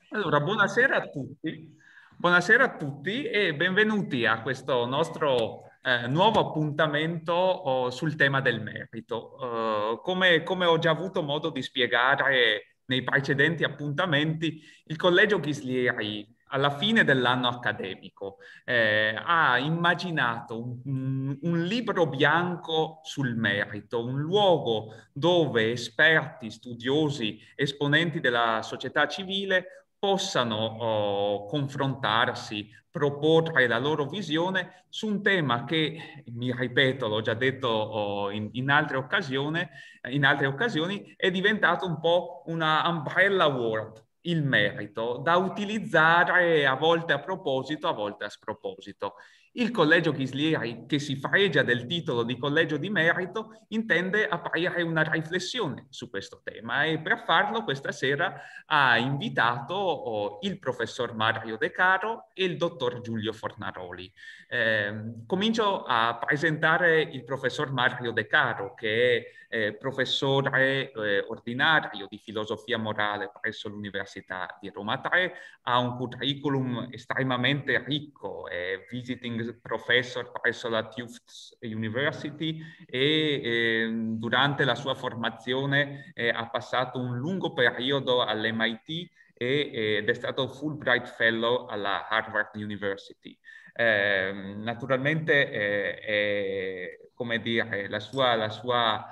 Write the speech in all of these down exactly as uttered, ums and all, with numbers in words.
Allora, buonasera a tutti. Buonasera a tutti e benvenuti a questo nostro eh, nuovo appuntamento oh, sul tema del merito. Eh, come, come ho già avuto modo di spiegare nei precedenti appuntamenti, il Collegio Ghislieri alla fine dell'anno accademico eh, ha immaginato un, un un libro bianco sul merito, un luogo dove esperti, studiosi, esponenti della società civile possano oh, confrontarsi, proporre la loro visione su un tema che, mi ripeto, l'ho già detto oh, in, in altre occasioni, in altre occasioni, è diventato un po' una umbrella word, il merito, da utilizzare a volte a proposito, a volte a sproposito. Il Collegio Ghislieri, che si fregia del titolo di Collegio di Merito, intende aprire una riflessione su questo tema e per farlo questa sera ha invitato oh, il professor Mario De Caro e il dottor Giulio Fornaroli. Eh, comincio a presentare il professor Mario De Caro, che è eh, professore eh, ordinario di filosofia morale presso l'Università di Roma tre, ha un curriculum estremamente ricco, è visiting professor presso la Tufts University e eh, durante la sua formazione eh, ha passato un lungo periodo all'M I T e, ed è stato Fulbright Fellow alla Harvard University. Eh, naturalmente, eh, è, come dire, la sua, la sua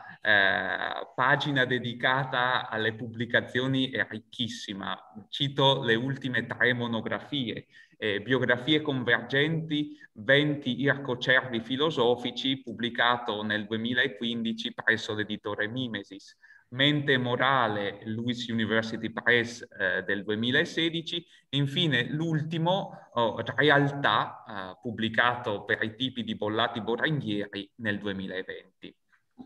eh, pagina dedicata alle pubblicazioni è ricchissima. Cito le ultime tre monografie, eh, biografie convergenti, venti ircocervi filosofici, pubblicato nel duemilaquindici presso l'editore Mimesis. Mente morale, Lewis University Press eh, del duemilasedici, e infine l'ultimo, oh, Realtà, eh, pubblicato per i tipi di Bollati Borenghieri nel duemilaventi.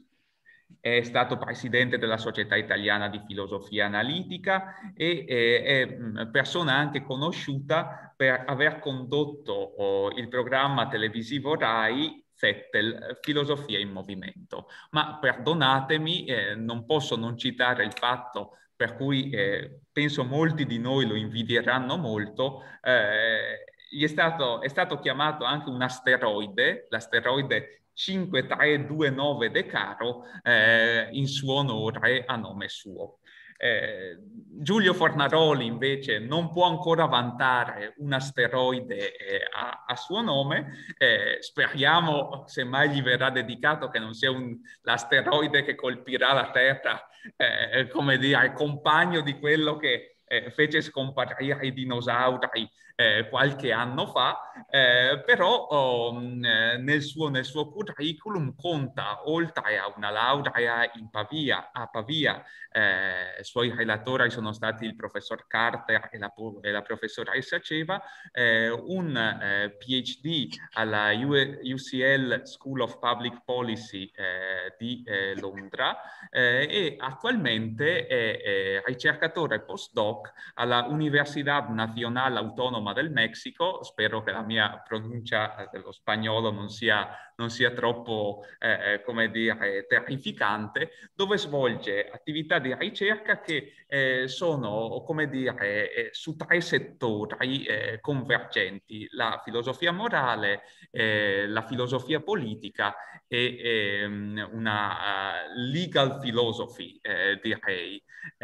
È stato presidente della Società Italiana di Filosofia Analitica e eh, è persona anche conosciuta per aver condotto oh, il programma televisivo RAI Fettel, Filosofia in Movimento. Ma perdonatemi, eh, non posso non citare il fatto per cui eh, penso molti di noi lo invidieranno molto, eh, gli è stato, è stato chiamato anche un asteroide, l'asteroide cinque tre due nove De Caro, eh, in suo onore a nome suo. Eh, Giulio Fornaroli invece non può ancora vantare un asteroide eh, a, a, suo nome, eh, speriamo se mai gli verrà dedicato che non sia l'asteroide che colpirà la Terra, eh, come dire, compagno di quello che eh, fece scomparire i dinosauri eh, qualche anno fa, eh, però oh, nel, suo, nel suo curriculum conta, oltre a una laurea in Pavia, a Pavia, eh, suoi relatori sono stati il professor Carter e la, e la professoressa Ceva, eh, un eh, PhD alla U C L School of Public Policy eh, di eh, Londra eh, e attualmente è, è ricercatore postdoc alla Universidad Nacional Autónoma del Messico, spero che la mia pronuncia dello spagnolo non sia, non sia troppo, eh, come dire, terrificante, dove svolge attività di ricerca che eh, sono, come dire, eh, su tre settori eh, convergenti: la filosofia morale, eh, la filosofia politica e ehm, una uh, legal philosophy, eh, direi.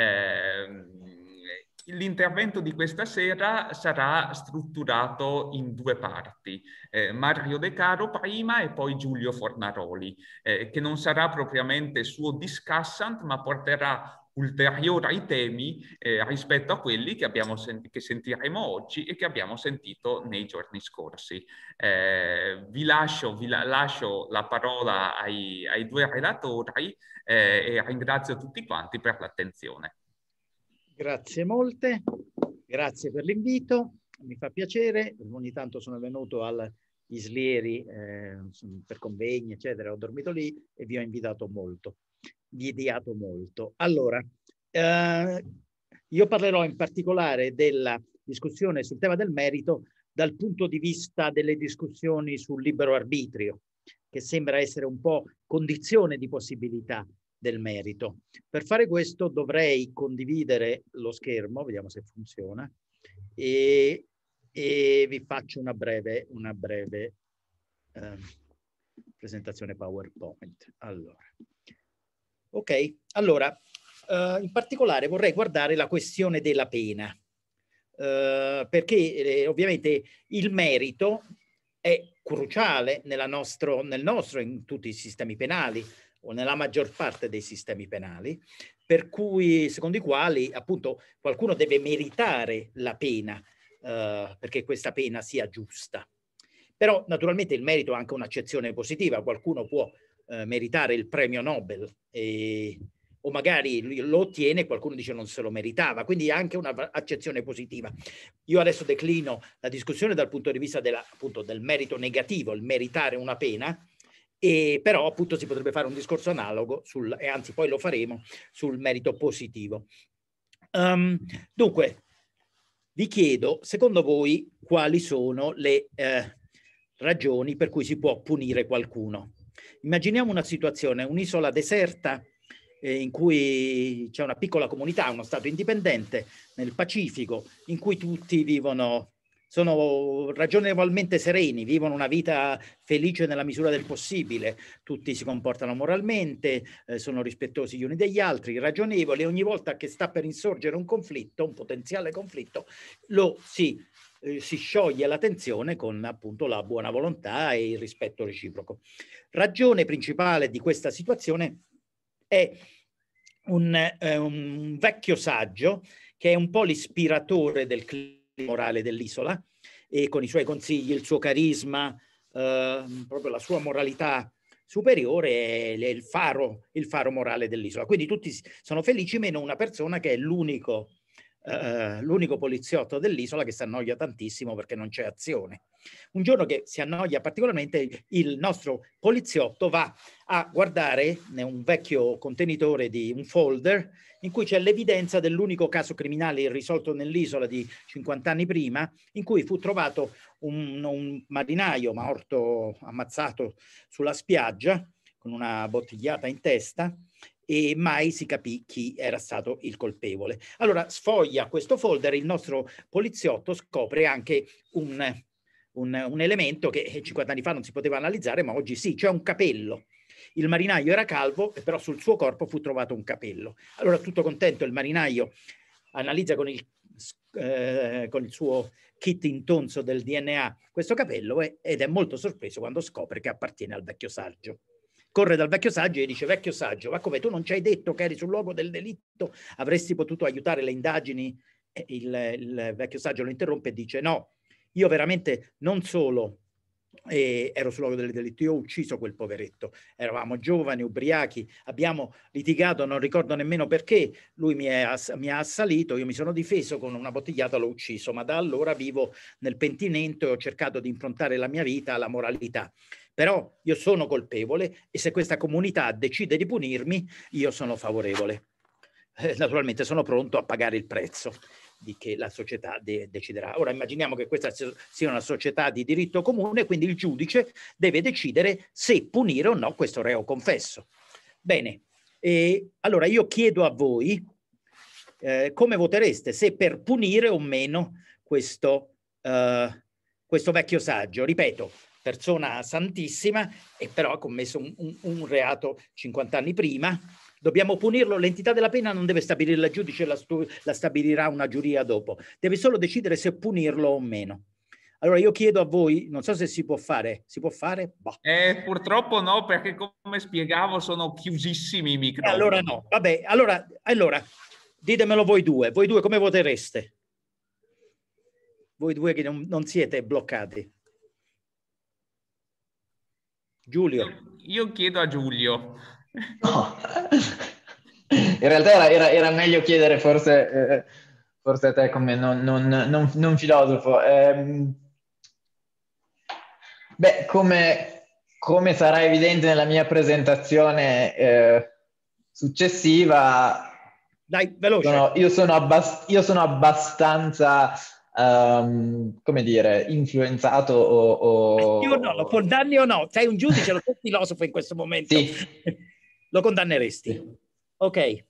Eh, L'intervento di questa sera sarà strutturato in due parti, eh, Mario De Caro prima e poi Giulio Fornaroli, eh, che non sarà propriamente suo discussant, ma porterà ulteriori temi eh, rispetto a quelli che, abbiamo senti- che sentiremo oggi e che abbiamo sentito nei giorni scorsi. Eh, vi lascio, vi la- lascio la parola ai, ai due relatori eh, e ringrazio tutti quanti per l'attenzione. Grazie molte, grazie per l'invito, mi fa piacere, ogni tanto sono venuto al Ghislieri eh, per convegni, eccetera, ho dormito lì e vi ho invitato molto, invidiato molto. Allora, eh, io parlerò in particolare della discussione sul tema del merito dal punto di vista delle discussioni sul libero arbitrio, che sembra essere un po' condizione di possibilità del merito. Per fare questo dovrei condividere lo schermo, vediamo se funziona, e, e vi faccio una breve, una breve eh, presentazione PowerPoint. Allora, ok, allora, eh, in particolare vorrei guardare la questione della pena, eh, perché eh, ovviamente il merito è cruciale nella nostro, nel nostro, in tutti i sistemi penali, o nella maggior parte dei sistemi penali, per cui, secondo i quali appunto qualcuno deve meritare la pena eh, perché questa pena sia giusta. Però naturalmente il merito ha anche un'accezione positiva, qualcuno può eh, meritare il premio Nobel e, o magari lo ottiene, qualcuno dice non se lo meritava, quindi ha anche un'accezione positiva. Io adesso declino la discussione dal punto di vista della, appunto, del merito negativo, il meritare una pena, e però appunto si potrebbe fare un discorso analogo, sul, e anzi poi lo faremo, sul merito positivo. Um, dunque, vi chiedo, secondo voi, quali sono le eh, ragioni per cui si può punire qualcuno? Immaginiamo una situazione, un'isola deserta eh, in cui c'è una piccola comunità, uno stato indipendente nel Pacifico, in cui tutti vivono, sono ragionevolmente sereni, vivono una vita felice nella misura del possibile, tutti si comportano moralmente, eh, sono rispettosi gli uni degli altri, ragionevoli, e ogni volta che sta per insorgere un conflitto, un potenziale conflitto, lo si, eh, si scioglie la tensione con appunto la buona volontà e il rispetto reciproco. Ragione principale di questa situazione è un, eh, un vecchio saggio che è un po' l'ispiratore del clima morale dell'isola, e con i suoi consigli, il suo carisma, eh, proprio la sua moralità superiore è il faro, il faro morale dell'isola. Quindi tutti sono felici, meno una persona che è l'unico eh, l'unico poliziotto dell'isola, che si annoia tantissimo perché non c'è azione. Un giorno che si annoia particolarmente, il nostro poliziotto va a guardare un vecchio contenitore di un folder in cui c'è l'evidenza dell'unico caso criminale irrisolto nell'isola di cinquanta anni prima, in cui fu trovato un, un marinaio morto, ammazzato sulla spiaggia con una bottigliata in testa, e mai si capì chi era stato il colpevole. Allora sfoglia questo folder, il nostro poliziotto scopre anche un, un, un elemento che cinquanta anni fa non si poteva analizzare, ma oggi sì, cioè un capello. Il marinaio era calvo, però sul suo corpo fu trovato un capello. Allora, tutto contento, il marinaio analizza con il, eh, con il suo kit intonso del D N A questo capello eh, ed è molto sorpreso quando scopre che appartiene al vecchio saggio. Corre dal vecchio saggio e dice: vecchio saggio, ma come, tu non ci hai detto che eri sul luogo del delitto? Avresti potuto aiutare le indagini? E il, il vecchio saggio lo interrompe e dice: no, io veramente non solo E ero sul luogo del delitto, io ho ucciso quel poveretto, eravamo giovani, ubriachi, abbiamo litigato, non ricordo nemmeno perché, lui mi, è, mi ha assalito, io mi sono difeso con una bottigliata, l'ho ucciso, ma da allora vivo nel pentimento e ho cercato di improntare la mia vita alla moralità. Però io sono colpevole e se questa comunità decide di punirmi, io sono favorevole. Eh, naturalmente sono pronto a pagare il prezzo di che la società de deciderà. Ora immaginiamo che questa sia una società di diritto comune, quindi il giudice deve decidere se punire o no questo reo confesso. Bene, e allora io chiedo a voi eh, come votereste, se per punire o meno questo, eh, questo vecchio saggio. Ripeto, persona santissima, e però ha commesso un, un, un reato cinquanta anni prima. Dobbiamo punirlo, l'entità della pena non deve stabilire il giudice, la, la stabilirà una giuria dopo. Deve solo decidere se punirlo o meno. Allora io chiedo a voi, non so se si può fare, si può fare? Boh. Eh, purtroppo no, perché come spiegavo sono chiusissimi i microfoni. Allora no, vabbè, allora, allora ditemelo voi due, voi due come votereste? Voi due che non, non siete bloccati. Giulio. Io, io chiedo a Giulio. No. In realtà era, era, era meglio chiedere forse, eh, forse a te come non, non, non, non filosofo. Eh, beh, come, come sarà evidente nella mia presentazione eh, successiva, dai, veloce. Sono, io, sono abbast io sono abbastanza, um, come dire, influenzato o... o... Io no, lo condanni o no? Sei un giudice, lo sei filosofo in questo momento. Sì. Lo condanneresti? Sì. Ok.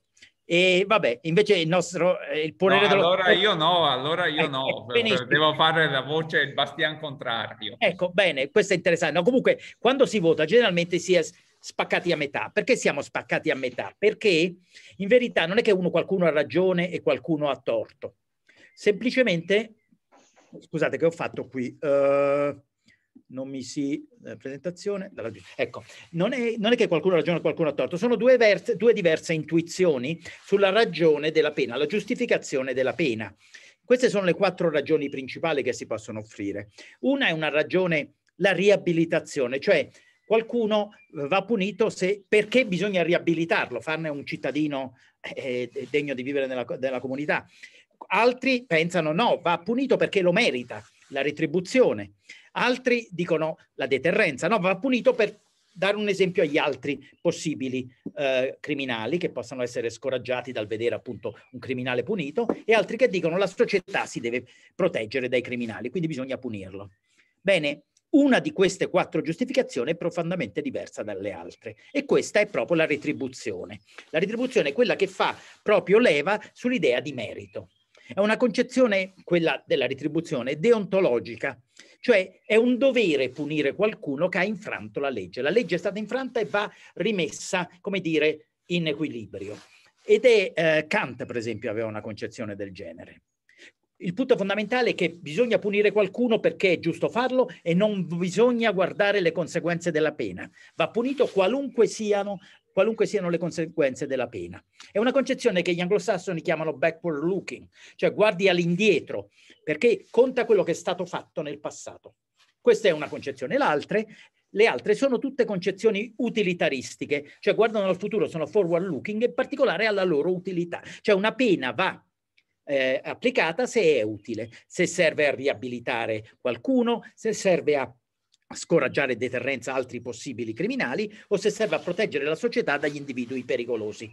E vabbè, invece il nostro eh, il potere No, dello allora io no, allora io ecco, no, benissimo. devo fare la voce il bastian contrario. Ecco, bene, questo è interessante. No, comunque, quando si vota, generalmente si è spaccati a metà. Perché siamo spaccati a metà? Perché in verità non è che uno qualcuno ha ragione e qualcuno ha torto. Semplicemente, scusate che ho fatto qui, uh, non mi si... Eh, presentazione, dalla, ecco, non è, non è che qualcuno ha ragione e qualcuno ha torto, sono due, verse, due diverse intuizioni sulla ragione della pena, la giustificazione della pena. Queste sono le quattro ragioni principali che si possono offrire. Una è una ragione, la riabilitazione, cioè qualcuno va punito se, perché bisogna riabilitarlo, farne un cittadino eh, degno di vivere nella, nella comunità. Altri pensano no, va punito perché lo merita, la retribuzione. Altri dicono la deterrenza, no, va punito per dare un esempio agli altri possibili eh, criminali che possano essere scoraggiati dal vedere appunto un criminale punito, e altri che dicono la società si deve proteggere dai criminali, quindi bisogna punirlo. Bene, una di queste quattro giustificazioni è profondamente diversa dalle altre, e questa è proprio la retribuzione. La retribuzione è quella che fa proprio leva sull'idea di merito. È una concezione, quella della retribuzione, deontologica, cioè è un dovere punire qualcuno che ha infranto la legge. La legge è stata infranta e va rimessa, come dire, in equilibrio. Ed è eh, Kant, per esempio, aveva una concezione del genere. Il punto fondamentale è che bisogna punire qualcuno perché è giusto farlo e non bisogna guardare le conseguenze della pena. Va punito qualunque siano, qualunque siano le conseguenze della pena. È una concezione che gli anglosassoni chiamano backward looking, cioè guardi all'indietro, perché conta quello che è stato fatto nel passato. Questa è una concezione. L'altra, le altre sono tutte concezioni utilitaristiche, cioè guardano al futuro, sono forward looking, in particolare alla loro utilità. Cioè una pena va eh, applicata se è utile, se serve a riabilitare qualcuno, se serve a scoraggiare deterrenza altri possibili criminali, o se serve a proteggere la società dagli individui pericolosi.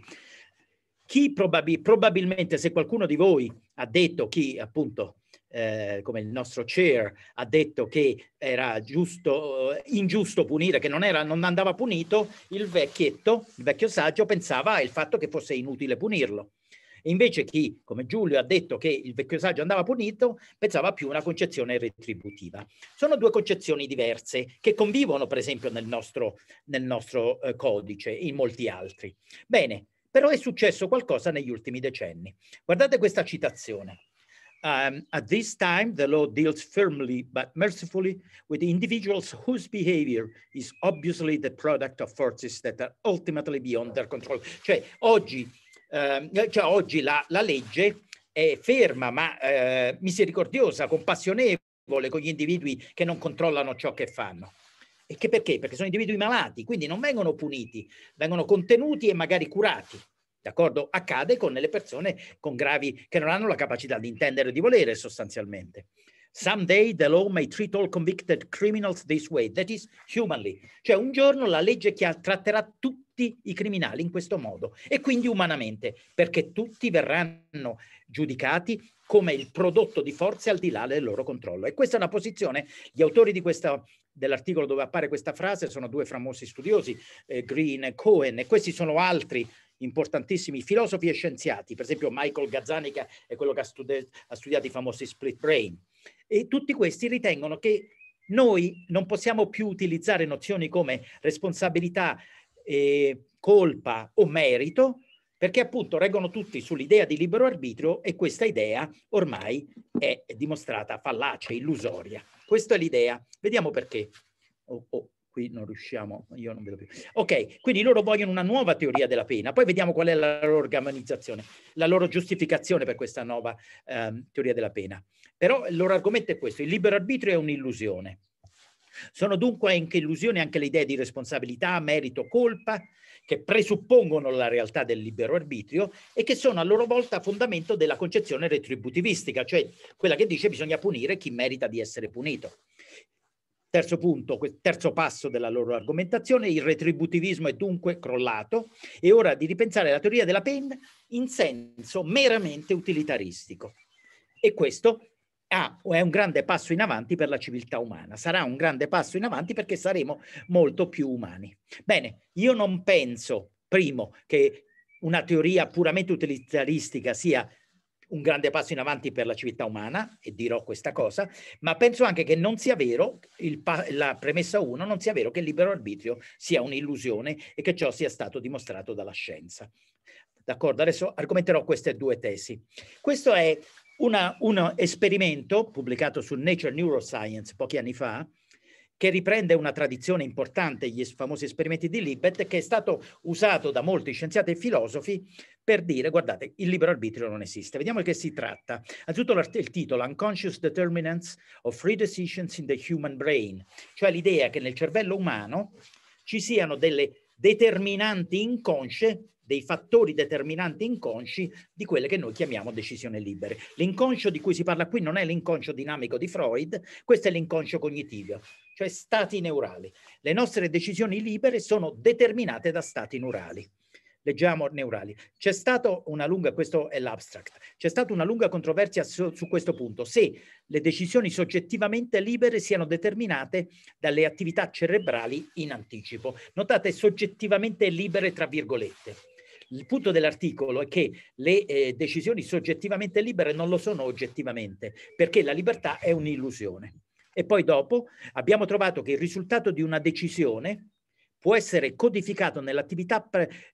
Chi probabil probabilmente, se qualcuno di voi ha detto, chi appunto eh, come il nostro chair ha detto che era giusto, eh, ingiusto punire, che non, era, non andava punito, il vecchietto, il vecchio saggio pensava il fatto che fosse inutile punirlo. E invece chi, come Giulio, ha detto che il vecchio saggio andava punito, pensava più a una concezione retributiva. Sono due concezioni diverse che convivono, per esempio, nel nostro, nel nostro eh, codice e in molti altri. Bene, però è successo qualcosa negli ultimi decenni. Guardate questa citazione. Um, at this time, the law deals firmly but mercifully with individuals whose behavior is obviously the product of forces that are ultimately beyond their control. Cioè, oggi Uh, cioè oggi la, la legge è ferma ma uh, misericordiosa, compassionevole con gli individui che non controllano ciò che fanno. E che perché? Perché sono individui malati, quindi non vengono puniti, vengono contenuti e magari curati. D'accordo? Accade con le persone con gravi, che non hanno la capacità di intendere e di volere sostanzialmente. Someday the law may treat all convicted criminals this way, that is humanly. Cioè un giorno la legge che tratterà tutti i criminali in questo modo, e quindi umanamente, perché tutti verranno giudicati come il prodotto di forze al di là del loro controllo. E questa è una posizione, gli autori di questa, dell'articolo dove appare questa frase sono due famosi studiosi, eh, Green e Cohen, e questi sono altri importantissimi filosofi e scienziati, per esempio Michael Gazzaniga è quello che ha, studi ha studiato i famosi split brain, e tutti questi ritengono che noi non possiamo più utilizzare nozioni come responsabilità, eh, colpa o merito, perché appunto reggono tutti sull'idea di libero arbitrio, e questa idea ormai è dimostrata fallace, illusoria. Questa è l'idea. Vediamo perché. Oh, oh. Qui non riusciamo, io non vedo più. Ok, quindi loro vogliono una nuova teoria della pena, poi vediamo qual è la loro organizzazione, la loro giustificazione per questa nuova ehm, teoria della pena. Però il loro argomento è questo: il libero arbitrio è un'illusione. Sono dunque anche illusioni anche le idee di responsabilità, merito, colpa, che presuppongono la realtà del libero arbitrio e che sono a loro volta fondamento della concezione retributivistica, cioè quella che dice bisogna punire chi merita di essere punito. Terzo punto, terzo passo della loro argomentazione: il retributivismo è dunque crollato, è ora di ripensare la teoria della pena in senso meramente utilitaristico. E questo ah, è un grande passo in avanti per la civiltà umana, sarà un grande passo in avanti perché saremo molto più umani. Bene, io non penso primo, che una teoria puramente utilitaristica sia un grande passo in avanti per la civiltà umana, e dirò questa cosa, ma penso anche che non sia vero, il la premessa uno, non sia vero che il libero arbitrio sia un'illusione e che ciò sia stato dimostrato dalla scienza. D'accordo? Adesso argomenterò queste due tesi. Questo è una, un esperimento pubblicato su Nature Neuroscience pochi anni fa, che riprende una tradizione importante, gli famosi esperimenti di Libet, che è stato usato da molti scienziati e filosofi per dire, guardate, il libero arbitrio non esiste. Vediamo di che si tratta. Anzitutto il titolo, Unconscious Determinants of Free Decisions in the Human Brain, cioè l'idea che nel cervello umano ci siano delle determinanti inconsce, dei fattori determinanti inconsci di quelle che noi chiamiamo decisioni libere. L'inconscio di cui si parla qui non è l'inconscio dinamico di Freud, questo è l'inconscio cognitivo, cioè stati neurali. Le nostre decisioni libere sono determinate da stati neurali. Leggiamo neurali. C'è stata una lunga, questo è l'abstract, c'è stata una lunga controversia su, su questo punto, se le decisioni soggettivamente libere siano determinate dalle attività cerebrali in anticipo. Notate soggettivamente libere tra virgolette. Il punto dell'articolo è che le eh, decisioni soggettivamente libere non lo sono oggettivamente, perché la libertà è un'illusione. E poi dopo abbiamo trovato che il risultato di una decisione può essere codificato nell'attività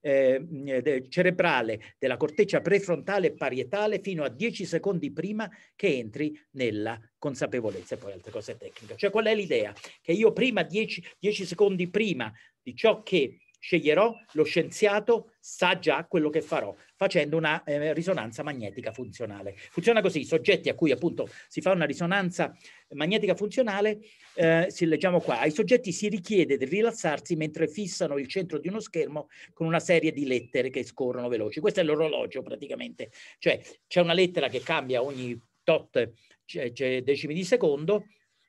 eh, cerebrale della corteccia prefrontale e parietale fino a dieci secondi prima che entri nella consapevolezza, e poi altre cose tecniche. Cioè qual è l'idea? Che io prima, dieci secondi prima di ciò che sceglierò, lo scienziato sa già quello che farò, facendo una eh, risonanza magnetica funzionale. Funziona così: i soggetti a cui appunto si fa una risonanza magnetica funzionale, eh, si leggiamo qua, ai soggetti si richiede di rilassarsi mentre fissano il centro di uno schermo con una serie di lettere che scorrono veloci. Questo è l'orologio praticamente, cioè c'è una lettera che cambia ogni tot cioè, cioè decimi di secondo,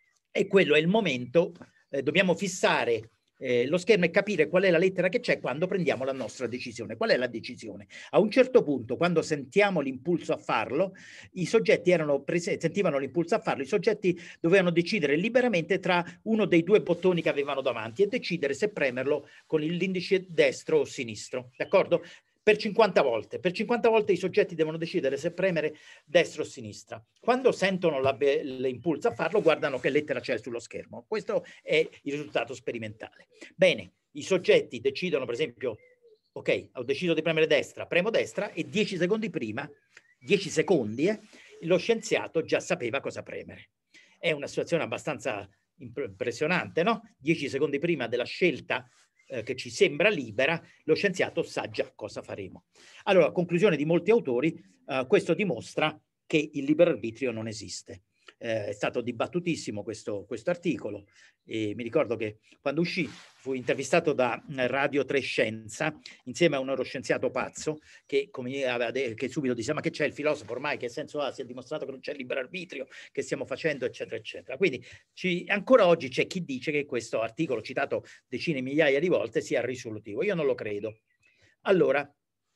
e quello è il momento, eh, dobbiamo fissare Eh, lo schermo e capire qual è la lettera che c'è quando prendiamo la nostra decisione. Qual è la decisione? A un certo punto, quando sentiamo l'impulso a farlo, i soggetti erano prese, sentivano l'impulso a farlo, i soggetti dovevano decidere liberamente tra uno dei due bottoni che avevano davanti e decidere se premerlo con l'indice destro o sinistro, d'accordo? Per cinquanta volte. Per cinquanta volte i soggetti devono decidere se premere destra o sinistra. Quando sentono l'impulso a farlo, guardano che lettera c'è sullo schermo. Questo è il risultato sperimentale. Bene, i soggetti decidono, per esempio, ok, ho deciso di premere destra, premo destra, e dieci secondi prima, dieci secondi, eh, lo scienziato già sapeva cosa premere. È una situazione abbastanza impressionante, no? dieci secondi prima della scelta che ci sembra libera, lo scienziato sa già cosa faremo. Allora, conclusione di molti autori, uh, questo dimostra che il libero arbitrio non esiste. Eh, è stato dibattutissimo questo, questo articolo, e mi ricordo che quando uscì fu intervistato da Radio tre Scienza insieme a un neuroscienziato pazzo che, come aveva che subito disse: ma che c'è il filosofo ormai, che senso ha, si è dimostrato che non c'è il libero arbitrio, che stiamo facendo, eccetera eccetera. Quindi ci, ancora oggi c'è chi dice che questo articolo, citato decine migliaia di volte, sia risolutivo. Io non lo credo. Allora,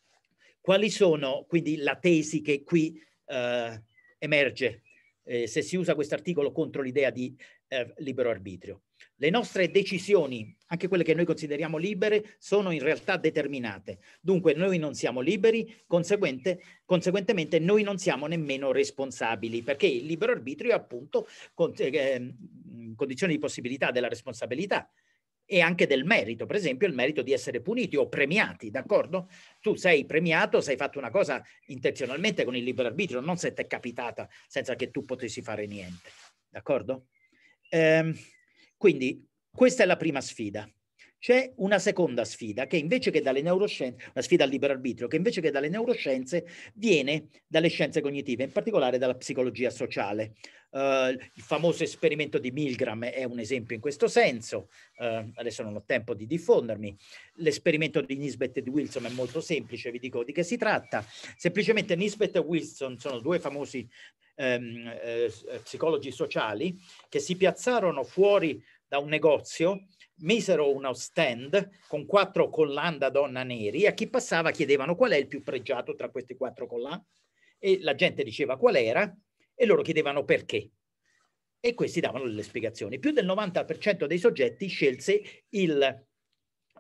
quali sono quindi la tesi che qui eh, emerge Eh, se si usa questo articolo contro l'idea di eh, libero arbitrio? Le nostre decisioni, anche quelle che noi consideriamo libere, sono in realtà determinate. Dunque noi non siamo liberi, conseguente, conseguentemente noi non siamo nemmeno responsabili, perché il libero arbitrio è appunto con, eh, condizione di possibilità della responsabilità e anche del merito, per esempio il merito di essere puniti o premiati, d'accordo? Tu sei premiato se hai fatto una cosa intenzionalmente con il libero arbitrio, non se ti è capitata senza che tu potessi fare niente, d'accordo? Ehm, quindi questa è la prima sfida. C'è una seconda sfida che invece che dalle neuroscienze, una sfida al libero arbitrio, che invece che dalle neuroscienze viene dalle scienze cognitive, in particolare dalla psicologia sociale. Uh, il famoso esperimento di Milgram è un esempio in questo senso, uh, adesso non ho tempo di diffondermi. L'esperimento di Nisbett e di Wilson è molto semplice, vi dico di che si tratta. Semplicemente Nisbett e Wilson sono due famosi um, eh, psicologi sociali che si piazzarono fuori da un negozio, misero uno stand con quattro collan da donna neri, e a chi passava chiedevano qual è il più pregiato tra questi quattro collan, e la gente diceva qual era e loro chiedevano perché, e questi davano le spiegazioni. Più del novanta per cento dei soggetti scelse il,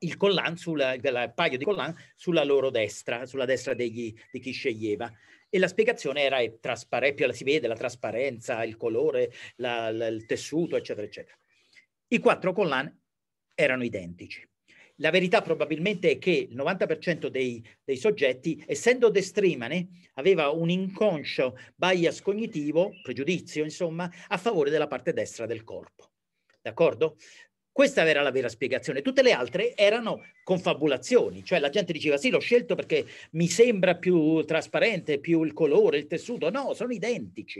il collant, sulla, il paio di collant sulla loro destra, sulla destra degli, di chi sceglieva. E la spiegazione era trasparente, si vede la trasparenza, il colore, la, la, il tessuto, eccetera, eccetera. I quattro collant erano identici. La verità probabilmente è che il novanta per cento dei, dei soggetti, essendo destrimane, aveva un inconscio bias cognitivo, pregiudizio, insomma, a favore della parte destra del corpo. D'accordo? Questa era la vera spiegazione. Tutte le altre erano confabulazioni, cioè la gente diceva sì, l'ho scelto perché mi sembra più trasparente, più il colore, il tessuto. No, sono identici.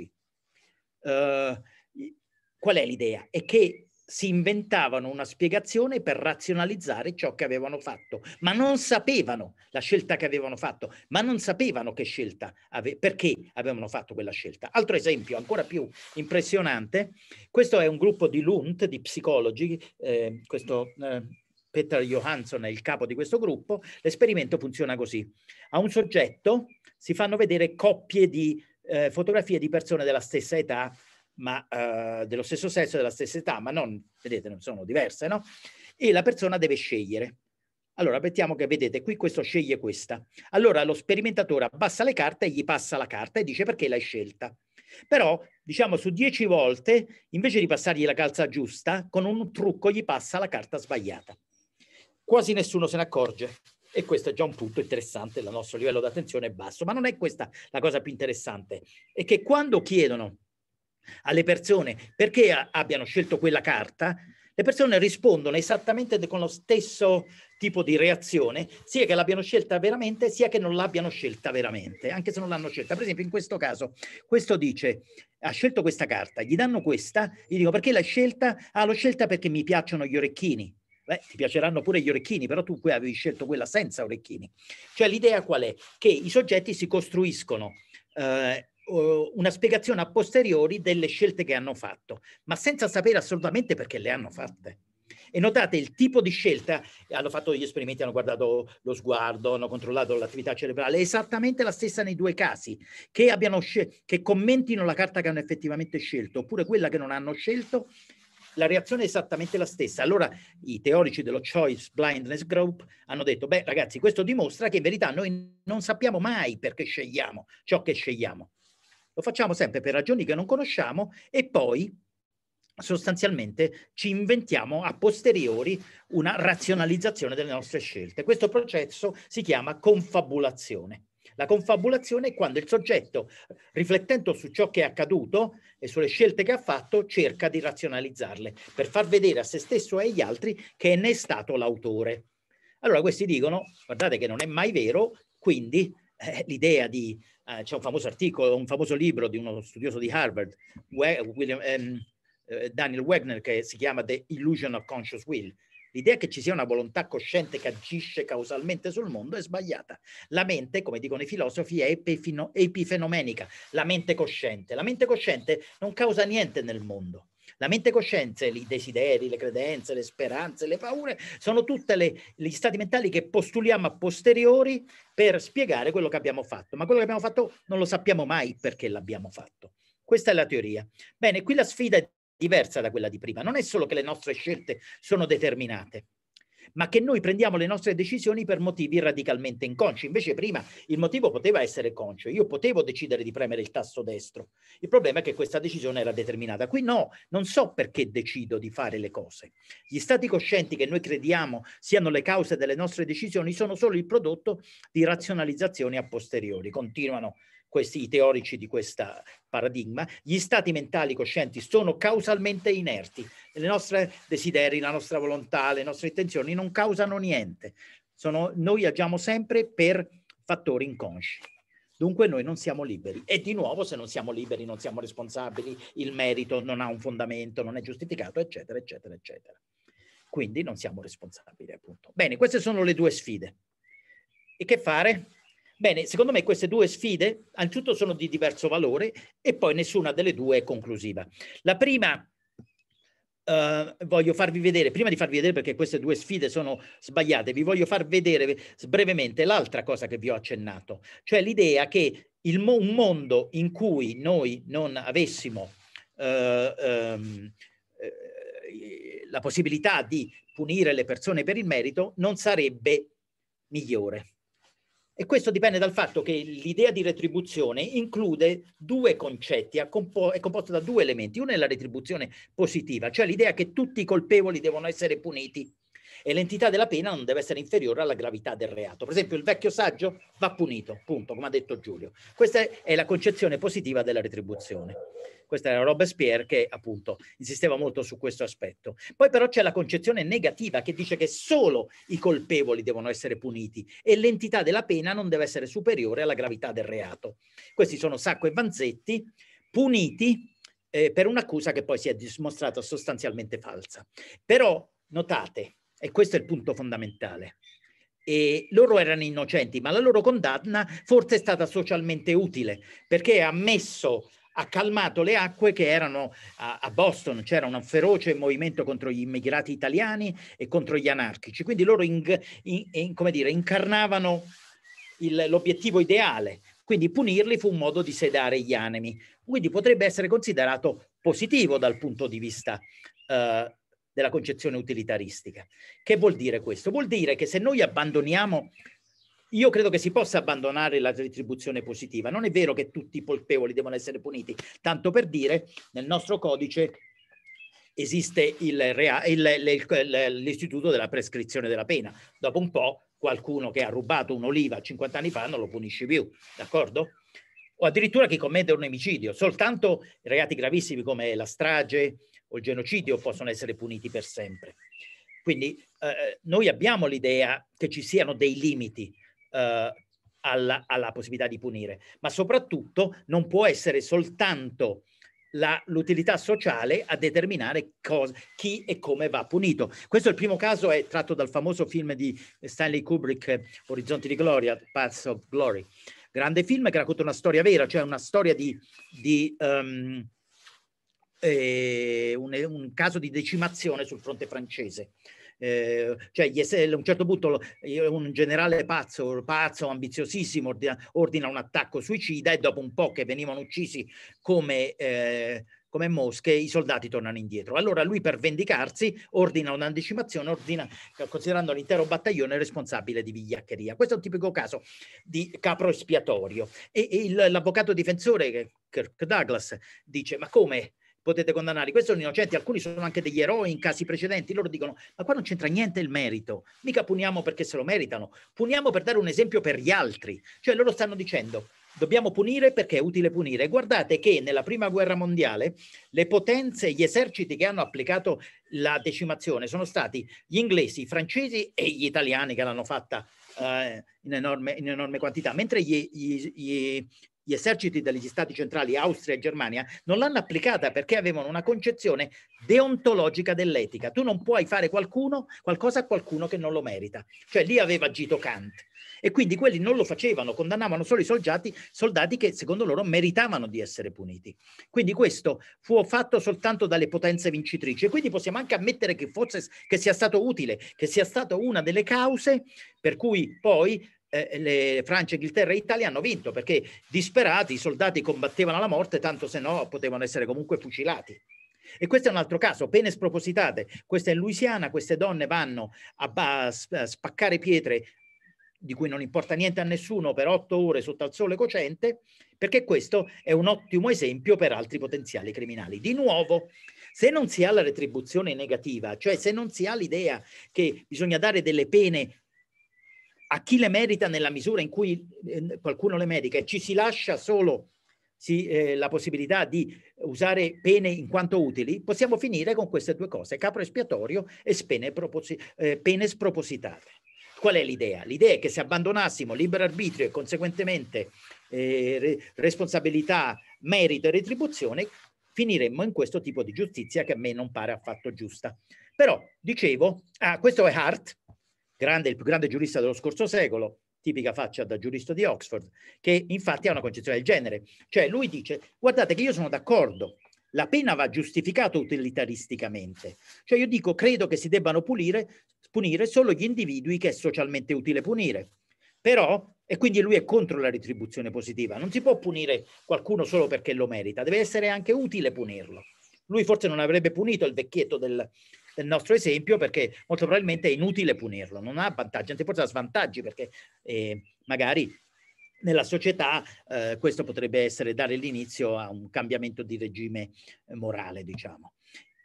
Uh, qual è l'idea? È che si inventavano una spiegazione per razionalizzare ciò che avevano fatto, ma non sapevano la scelta che avevano fatto, ma non sapevano che scelta ave- perché avevano fatto quella scelta. Altro esempio ancora più impressionante, questo è un gruppo di Lund, di psicologi, eh, questo eh, Peter Johansson è il capo di questo gruppo. L'esperimento funziona così: a un soggetto si fanno vedere coppie di eh, fotografie di persone della stessa età, ma uh, dello stesso sesso e della stessa età, ma non, vedete, non sono diverse, no? E la persona deve scegliere. Allora, mettiamo che, vedete, qui questo sceglie questa. Allora lo sperimentatore abbassa le carte e gli passa la carta e dice perché l'hai scelta. Però, diciamo, su dieci volte, invece di passargli la calza giusta, con un trucco gli passa la carta sbagliata. Quasi nessuno se ne accorge. E questo è già un punto interessante, il nostro livello di attenzione è basso. Ma non è questa la cosa più interessante. È che quando chiedono alle persone perché abbiano scelto quella carta, le persone rispondono esattamente con lo stesso tipo di reazione, sia che l'abbiano scelta veramente, sia che non l'abbiano scelta veramente, anche se non l'hanno scelta. Per esempio, in questo caso, questo dice, ha scelto questa carta, gli danno questa, gli dico perché l'hai scelta? Ah, l'ho scelta perché mi piacciono gli orecchini. Beh, ti piaceranno pure gli orecchini, però tu qui avevi scelto quella senza orecchini. Cioè l'idea qual è? Che i soggetti si costruiscono eh, una spiegazione a posteriori delle scelte che hanno fatto, ma senza sapere assolutamente perché le hanno fatte. E notate il tipo di scelta, hanno fatto gli esperimenti, hanno guardato lo sguardo, hanno controllato l'attività cerebrale, è esattamente la stessa nei due casi, che, abbiano che commentino la carta che hanno effettivamente scelto, oppure quella che non hanno scelto, la reazione è esattamente la stessa. Allora i teorici dello Choice Blindness Group hanno detto, beh ragazzi, questo dimostra che in verità noi non sappiamo mai perché scegliamo ciò che scegliamo. Lo facciamo sempre per ragioni che non conosciamo e poi sostanzialmente ci inventiamo a posteriori una razionalizzazione delle nostre scelte. Questo processo si chiama confabulazione. La confabulazione è quando il soggetto, riflettendo su ciò che è accaduto e sulle scelte che ha fatto, cerca di razionalizzarle per far vedere a se stesso e agli altri che ne è stato l'autore. Allora questi dicono, guardate che non è mai vero, quindi eh, l'idea di... Uh, c'è un famoso articolo, un famoso libro di uno studioso di Harvard, William, um, uh, Daniel Wegner, che si chiama The Illusion of Conscious Will. L'idea che ci sia una volontà cosciente che agisce causalmente sul mondo è sbagliata. La mente, come dicono i filosofi, è epifenomenica, la mente cosciente. La mente cosciente non causa niente nel mondo. La mente cosciente, i desideri, le credenze, le speranze, le paure, sono tutti gli stati mentali che postuliamo a posteriori per spiegare quello che abbiamo fatto. Ma quello che abbiamo fatto non lo sappiamo mai perché l'abbiamo fatto. Questa è la teoria. Bene, qui la sfida è diversa da quella di prima. Non è solo che le nostre scelte sono determinate, ma che noi prendiamo le nostre decisioni per motivi radicalmente inconsci. Invece prima il motivo poteva essere conscio, io potevo decidere di premere il tasto destro. Il problema è che questa decisione era determinata. Qui no, non so perché decido di fare le cose. Gli stati coscienti che noi crediamo siano le cause delle nostre decisioni sono solo il prodotto di razionalizzazioni a posteriori. Continuano questi i teorici di questo paradigma. Gli stati mentali coscienti sono causalmente inerti. Le nostre desideri, la nostra volontà, le nostre intenzioni non causano niente. Sono, noi agiamo sempre per fattori inconsci. Dunque noi non siamo liberi. E di nuovo, se non siamo liberi, non siamo responsabili, il merito non ha un fondamento, non è giustificato, eccetera, eccetera, eccetera. Quindi non siamo responsabili, appunto. Bene, queste sono le due sfide. E che fare? Bene, secondo me queste due sfide, anzitutto sono di diverso valore e poi nessuna delle due è conclusiva. La prima, eh, voglio farvi vedere, prima di farvi vedere perché queste due sfide sono sbagliate, vi voglio far vedere brevemente l'altra cosa che vi ho accennato, cioè l'idea che il mo un mondo in cui noi non avessimo eh, ehm, eh, la possibilità di punire le persone per il merito non sarebbe migliore. E questo dipende dal fatto che l'idea di retribuzione include due concetti, è, compo- è composta da due elementi. Uno è la retribuzione positiva, cioè l'idea che tutti i colpevoli devono essere puniti e l'entità della pena non deve essere inferiore alla gravità del reato. Per esempio, il vecchio saggio va punito, punto, come ha detto Giulio. Questa è la concezione positiva della retribuzione. Questa era Robespierre che appunto insisteva molto su questo aspetto. Poi però c'è la concezione negativa che dice che solo i colpevoli devono essere puniti e l'entità della pena non deve essere superiore alla gravità del reato. Questi sono Sacco e Vanzetti, puniti eh, per un'accusa che poi si è dimostrata sostanzialmente falsa. Però notate, e questo è il punto fondamentale, e loro erano innocenti, ma la loro condanna forse è stata socialmente utile, perché ha messo, ha calmato le acque che erano a, a Boston, c'era un feroce movimento contro gli immigrati italiani e contro gli anarchici, quindi loro in, in, in, come dire, incarnavano l'obiettivo ideale, quindi punirli fu un modo di sedare gli animi, quindi potrebbe essere considerato positivo dal punto di vista eh, della concezione utilitaristica. Che vuol dire questo? Vuol dire che se noi abbandoniamo, io credo che si possa abbandonare la retribuzione positiva, non è vero che tutti i colpevoli devono essere puniti, tanto per dire, nel nostro codice esiste l'istituto della prescrizione della pena, dopo un po' qualcuno che ha rubato un'oliva cinquanta anni fa non lo punisci più, d'accordo? O addirittura chi commette un omicidio, soltanto reati gravissimi come la strage o il genocidio possono essere puniti per sempre. Quindi eh, noi abbiamo l'idea che ci siano dei limiti eh, alla, alla possibilità di punire, ma soprattutto non può essere soltanto l'utilità sociale a determinare cosa, chi e come va punito. Questo è il primo caso, è tratto dal famoso film di Stanley Kubrick, Orizzonti di Gloria, Paths of Glory. Grande film che racconta una storia vera, cioè una storia di, di um, eh, un, un caso di decimazione sul fronte francese. Eh, cioè a un certo punto un generale pazzo, pazzo ambiziosissimo ordina, ordina un attacco suicida e dopo un po' che venivano uccisi come, eh, come mosche i soldati tornano indietro. Allora lui per vendicarsi ordina una decimazione, ordina, considerando l'intero battaglione responsabile di vigliaccheria. Questo è un tipico caso di capro espiatorio e, e l'avvocato difensore Kirk Douglas dice: ma come potete condannarli? Questi sono innocenti, alcuni sono anche degli eroi in casi precedenti. Loro dicono: ma qua non c'entra niente il merito, mica puniamo perché se lo meritano, puniamo per dare un esempio per gli altri. Cioè loro stanno dicendo: dobbiamo punire perché è utile punire. E guardate che nella prima guerra mondiale le potenze, gli eserciti che hanno applicato la decimazione sono stati gli inglesi, i francesi e gli italiani che l'hanno fatta eh, in, enorme, in enorme quantità, mentre gli, gli, gli gli eserciti degli stati centrali, Austria e Germania, non l'hanno applicata perché avevano una concezione deontologica dell'etica. Tu non puoi fare qualcuno, qualcosa a qualcuno che non lo merita. Cioè lì aveva agito Kant. E quindi quelli non lo facevano, condannavano solo i soldati, soldati che secondo loro meritavano di essere puniti. Quindi questo fu fatto soltanto dalle potenze vincitrici e quindi possiamo anche ammettere che, fosse, che sia stato utile, che sia stata una delle cause per cui poi Eh, le Francia, Inghilterra e Italia hanno vinto, perché disperati i soldati combattevano alla morte, tanto se no potevano essere comunque fucilati. E questo è un altro caso, pene spropositate. Questa è in Louisiana, queste donne vanno a, a, a spaccare pietre di cui non importa niente a nessuno per otto ore sotto al sole cocente, perché questo è un ottimo esempio per altri potenziali criminali. Di nuovo, se non si ha la retribuzione negativa, cioè se non si ha l'idea che bisogna dare delle pene a chi le merita nella misura in cui eh, qualcuno le merita e ci si lascia solo si, eh, la possibilità di usare pene in quanto utili, possiamo finire con queste due cose, capro espiatorio e pene, eh, pene spropositate. Qual è l'idea? L'idea è che se abbandonassimo libero arbitrio e conseguentemente eh, re, responsabilità, merito e retribuzione, finiremmo in questo tipo di giustizia che a me non pare affatto giusta. Però, dicevo, ah, questo è Hart, grande, il più grande giurista dello scorso secolo, tipica faccia da giurista di Oxford, che infatti ha una concezione del genere. Cioè lui dice: guardate che io sono d'accordo, la pena va giustificata utilitaristicamente. Cioè io dico, credo che si debbano punire, punire solo gli individui che è socialmente utile punire. Però, e quindi lui è contro la retribuzione positiva, non si può punire qualcuno solo perché lo merita, deve essere anche utile punirlo. Lui forse non avrebbe punito il vecchietto del, del nostro esempio, perché molto probabilmente è inutile punirlo, non ha vantaggi, anzi forse ha svantaggi, perché eh, magari nella società eh, questo potrebbe essere dare l'inizio a un cambiamento di regime eh, morale, diciamo.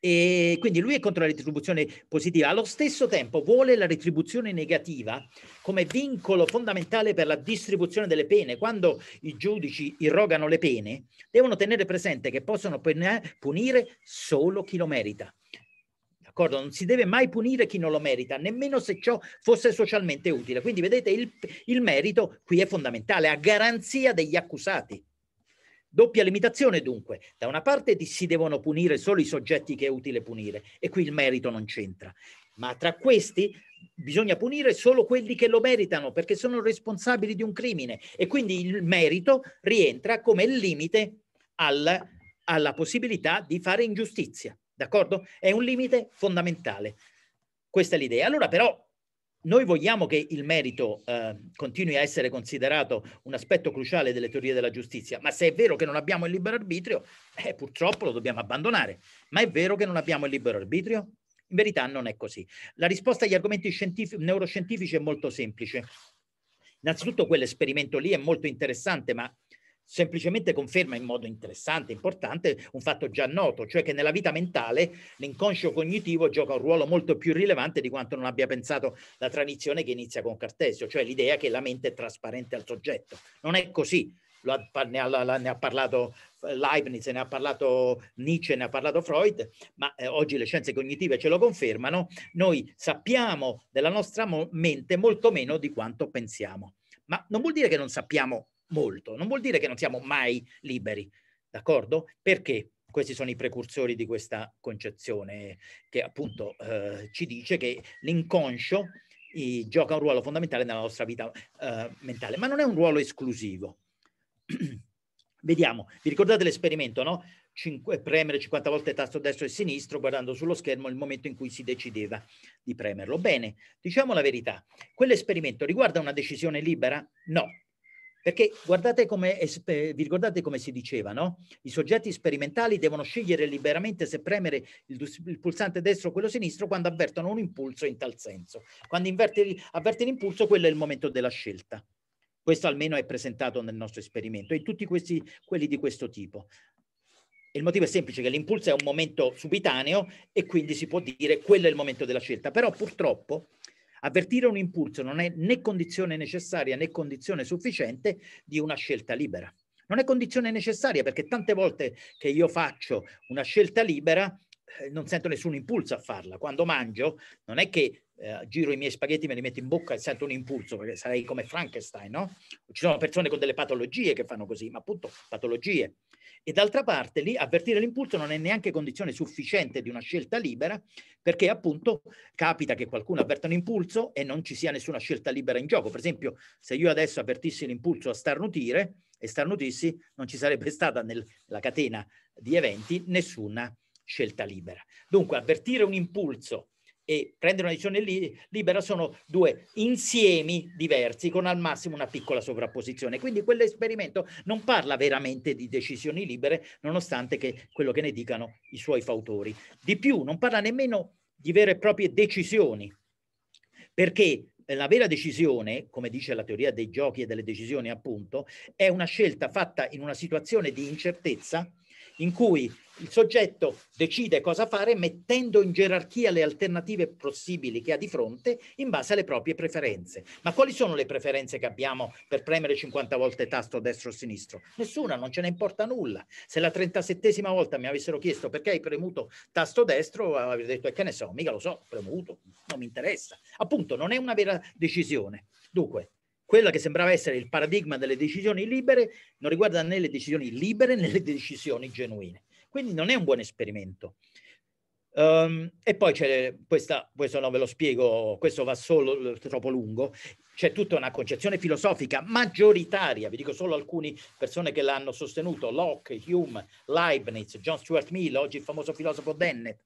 E quindi lui è contro la retribuzione positiva, allo stesso tempo vuole la retribuzione negativa come vincolo fondamentale per la distribuzione delle pene. Quando i giudici irrogano le pene, devono tenere presente che possono punire solo chi lo merita. D'accordo? Non si deve mai punire chi non lo merita, nemmeno se ciò fosse socialmente utile. Quindi vedete, il, il merito qui è fondamentale, a garanzia degli accusati. Doppia limitazione dunque, da una parte si devono punire solo i soggetti che è utile punire e qui il merito non c'entra, ma tra questi bisogna punire solo quelli che lo meritano perché sono responsabili di un crimine e quindi il merito rientra come il limite al, alla possibilità di fare ingiustizia, d'accordo? È un limite fondamentale, questa è l'idea. Allora però noi vogliamo che il merito eh, continui a essere considerato un aspetto cruciale delle teorie della giustizia, ma se è vero che non abbiamo il libero arbitrio, eh, purtroppo lo dobbiamo abbandonare. Ma è vero che non abbiamo il libero arbitrio? In verità non è così. La risposta agli argomenti neuroscientifici è molto semplice. Innanzitutto quell'esperimento lì è molto interessante, ma semplicemente conferma in modo interessante, importante, un fatto già noto, cioè che nella vita mentale l'inconscio cognitivo gioca un ruolo molto più rilevante di quanto non abbia pensato la tradizione che inizia con Cartesio, cioè l'idea che la mente è trasparente al soggetto. Non è così, Lo ha, ne, ha, ne ha parlato Leibniz, ne ha parlato Nietzsche, ne ha parlato Freud, ma eh, oggi le scienze cognitive ce lo confermano. Noi sappiamo della nostra mente molto meno di quanto pensiamo, ma non vuol dire che non sappiamo molto, non vuol dire che non siamo mai liberi, d'accordo? Perché questi sono i precursori di questa concezione che appunto eh, ci dice che l'inconscio eh, gioca un ruolo fondamentale nella nostra vita eh, mentale, ma non è un ruolo esclusivo. Vediamo, vi ricordate l'esperimento, no? Cinque, premere cinquanta volte tasto destro e sinistro guardando sullo schermo il momento in cui si decideva di premerlo. Bene, diciamo la verità, quell'esperimento riguarda una decisione libera? No. Perché guardate come, vi ricordate come si diceva, no? I soggetti sperimentali devono scegliere liberamente se premere il, il pulsante destro o quello sinistro quando avvertono un impulso in tal senso. Quando avverte l'impulso, quello è il momento della scelta. Questo almeno è presentato nel nostro esperimento e in tutti questi, quelli di questo tipo. Il motivo è semplice, che l'impulso è un momento subitaneo e quindi si può dire quello è il momento della scelta. Però purtroppo avvertire un impulso non è né condizione necessaria né condizione sufficiente di una scelta libera. Non è condizione necessaria perché tante volte che io faccio una scelta libera eh, non sento nessun impulso a farla. Quando mangio non è che eh, giro i miei spaghetti, me li metto in bocca e sento un impulso, perché sarei come Frankenstein, no? Ci sono persone con delle patologie che fanno così, ma appunto patologie. E d'altra parte lì avvertire l'impulso non è neanche condizione sufficiente di una scelta libera, perché appunto capita che qualcuno avverta un impulso e non ci sia nessuna scelta libera in gioco. Per esempio, se io adesso avvertissi l'impulso a starnutire e starnutissi, non ci sarebbe stata nella catena di eventi nessuna scelta libera. Dunque avvertire un impulso e prendere una decisione li libera sono due insiemi diversi con al massimo una piccola sovrapposizione. Quindi quell'esperimento non parla veramente di decisioni libere, nonostante che quello che ne dicano i suoi fautori. Di più, non parla nemmeno di vere e proprie decisioni, perché la vera decisione, come dice la teoria dei giochi e delle decisioni appunto, è una scelta fatta in una situazione di incertezza in cui il soggetto decide cosa fare mettendo in gerarchia le alternative possibili che ha di fronte in base alle proprie preferenze. Ma quali sono le preferenze che abbiamo per premere cinquanta volte tasto destro o sinistro? Nessuna, non ce ne importa nulla. Se la trentasettesima volta mi avessero chiesto perché hai premuto tasto destro, avrei detto, e che ne so, mica lo so, ho premuto, non mi interessa. Appunto, non è una vera decisione. Dunque, quella che sembrava essere il paradigma delle decisioni libere non riguarda né le decisioni libere né le decisioni genuine. Quindi non è un buon esperimento. Um, e poi c'è questa, questo non ve lo spiego, questo va solo troppo lungo, c'è tutta una concezione filosofica maggioritaria, vi dico solo alcune persone che l'hanno sostenuto, Locke, Hume, Leibniz, John Stuart Mill, oggi il famoso filosofo Dennett,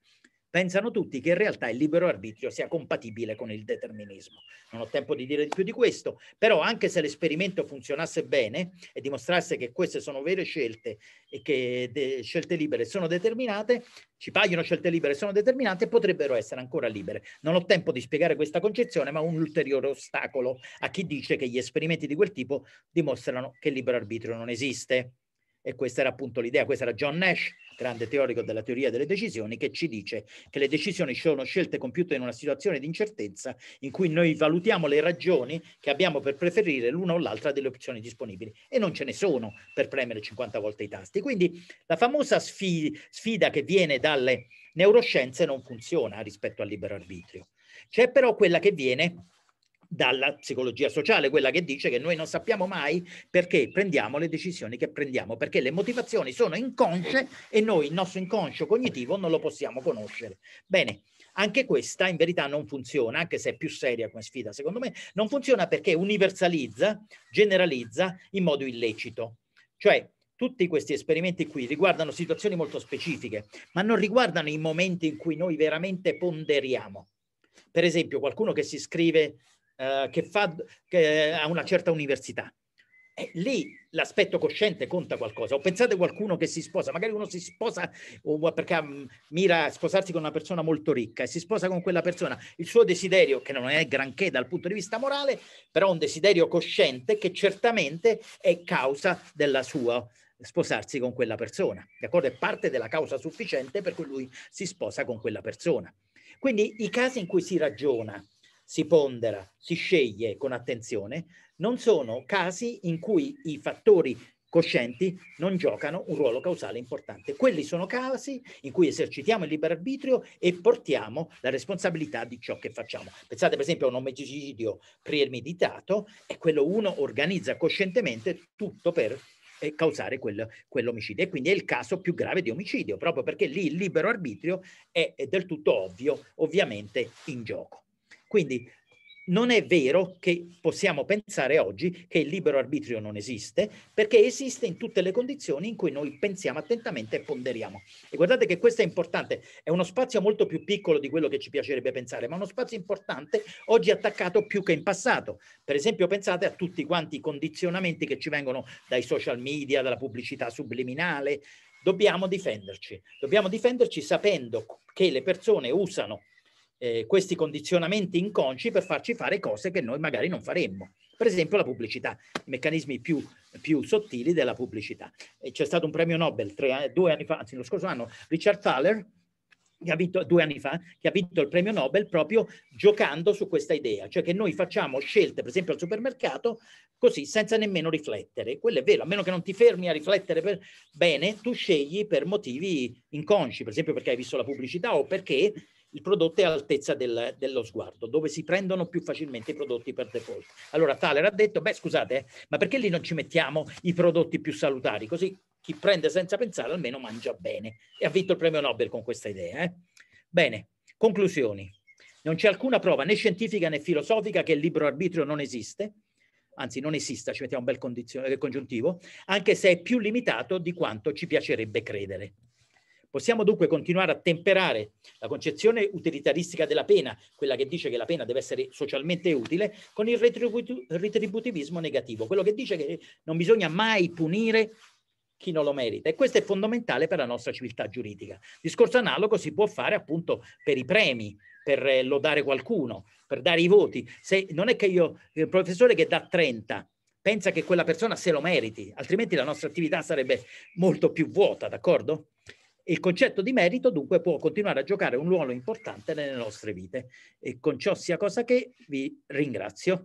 pensano tutti che in realtà il libero arbitrio sia compatibile con il determinismo. Non ho tempo di dire di più di questo, però anche se l'esperimento funzionasse bene e dimostrasse che queste sono vere scelte e che le scelte libere sono determinate, ci paiono scelte libere sono determinate, potrebbero essere ancora libere. Non ho tempo di spiegare questa concezione, ma un ulteriore ostacolo a chi dice che gli esperimenti di quel tipo dimostrano che il libero arbitrio non esiste. E questa era appunto l'idea, questo era John Nash, grande teorico della teoria delle decisioni, che ci dice che le decisioni sono scelte compiute in una situazione di incertezza in cui noi valutiamo le ragioni che abbiamo per preferire l'una o l'altra delle opzioni disponibili, e non ce ne sono per premere cinquanta volte i tasti. Quindi la famosa sfi- sfida che viene dalle neuroscienze non funziona rispetto al libero arbitrio. C'è però quella che viene dalla psicologia sociale, quella che dice che noi non sappiamo mai perché prendiamo le decisioni che prendiamo, perché le motivazioni sono inconsce e noi il nostro inconscio cognitivo non lo possiamo conoscere. Bene, anche questa in verità non funziona, anche se è più seria come sfida, secondo me, non funziona perché universalizza, generalizza in modo illecito. Cioè, tutti questi esperimenti qui riguardano situazioni molto specifiche, ma non riguardano i momenti in cui noi veramente ponderiamo. Per esempio, qualcuno che si iscrive Uh, che fa che ha una certa università. E lì l'aspetto cosciente conta qualcosa. O pensate a qualcuno che si sposa, magari uno si sposa o perché um, mira a sposarsi con una persona molto ricca e si sposa con quella persona. Il suo desiderio, che non è granché dal punto di vista morale, però un desiderio cosciente che certamente è causa della sua sposarsi con quella persona. D'accordo? È parte della causa sufficiente per cui lui si sposa con quella persona. Quindi i casi in cui si ragiona, si pondera, si sceglie con attenzione, non sono casi in cui i fattori coscienti non giocano un ruolo causale importante. Quelli sono casi in cui esercitiamo il libero arbitrio e portiamo la responsabilità di ciò che facciamo. Pensate per esempio a un omicidio premeditato, e quello uno organizza coscientemente tutto per eh, causare quel, quell'omicidio, e quindi è il caso più grave di omicidio, proprio perché lì il libero arbitrio è, è del tutto ovvio, ovviamente in gioco. Quindi non è vero che possiamo pensare oggi che il libero arbitrio non esiste, perché esiste in tutte le condizioni in cui noi pensiamo attentamente e ponderiamo. E guardate che questo è importante, è uno spazio molto più piccolo di quello che ci piacerebbe pensare, ma uno spazio importante, oggi attaccato più che in passato. Per esempio pensate a tutti quanti i condizionamenti che ci vengono dai social media, dalla pubblicità subliminale. Dobbiamo difenderci, dobbiamo difenderci sapendo che le persone usano Eh, questi condizionamenti inconsci per farci fare cose che noi magari non faremmo. Per esempio la pubblicità, i meccanismi più, più sottili della pubblicità. C'è stato un premio Nobel tre, due anni fa, anzi lo scorso anno, Richard Thaler, che ha vinto due anni fa, che ha vinto il premio Nobel proprio giocando su questa idea, cioè che noi facciamo scelte, per esempio al supermercato, così senza nemmeno riflettere. Quello è vero, a meno che non ti fermi a riflettere per bene, tu scegli per motivi inconsci, per esempio perché hai visto la pubblicità o perché il prodotto è all'altezza del, dello sguardo, dove si prendono più facilmente i prodotti per default. Allora Thaler ha detto, beh scusate, eh, ma perché lì non ci mettiamo i prodotti più salutari? Così chi prende senza pensare almeno mangia bene. E ha vinto il premio Nobel con questa idea. Eh? Bene, conclusioni. Non c'è alcuna prova né scientifica né filosofica che il libero arbitrio non esiste, anzi non esista, ci mettiamo un bel congiuntivo, anche se è più limitato di quanto ci piacerebbe credere. Possiamo dunque continuare a temperare la concezione utilitaristica della pena, quella che dice che la pena deve essere socialmente utile, con il retributivismo negativo, quello che dice che non bisogna mai punire chi non lo merita. E questo è fondamentale per la nostra civiltà giuridica. Discorso analogo si può fare appunto per i premi, per lodare qualcuno, per dare i voti. Se, non è che io, il professore che dà trenta, pensa che quella persona se lo meriti, altrimenti la nostra attività sarebbe molto più vuota, d'accordo? Il concetto di merito dunque può continuare a giocare un ruolo importante nelle nostre vite, e con ciò sia cosa che vi ringrazio.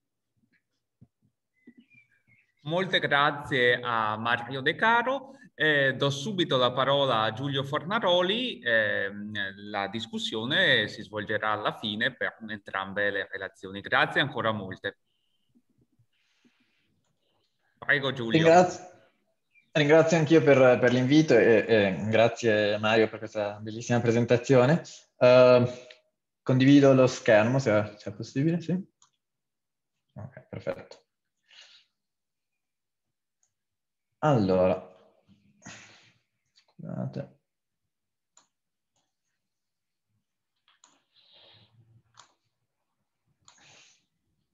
Molte grazie a Mario De Caro. Eh, do subito la parola a Giulio Fornaroli. Eh, la discussione si svolgerà alla fine per entrambe le relazioni. Grazie ancora molte. Prego Giulio. Ringrazio, ringrazio anch'io per, per l'invito e, e grazie Mario per questa bellissima presentazione. Uh, condivido lo schermo se, se è possibile, sì? Ok, perfetto. Allora, scusate.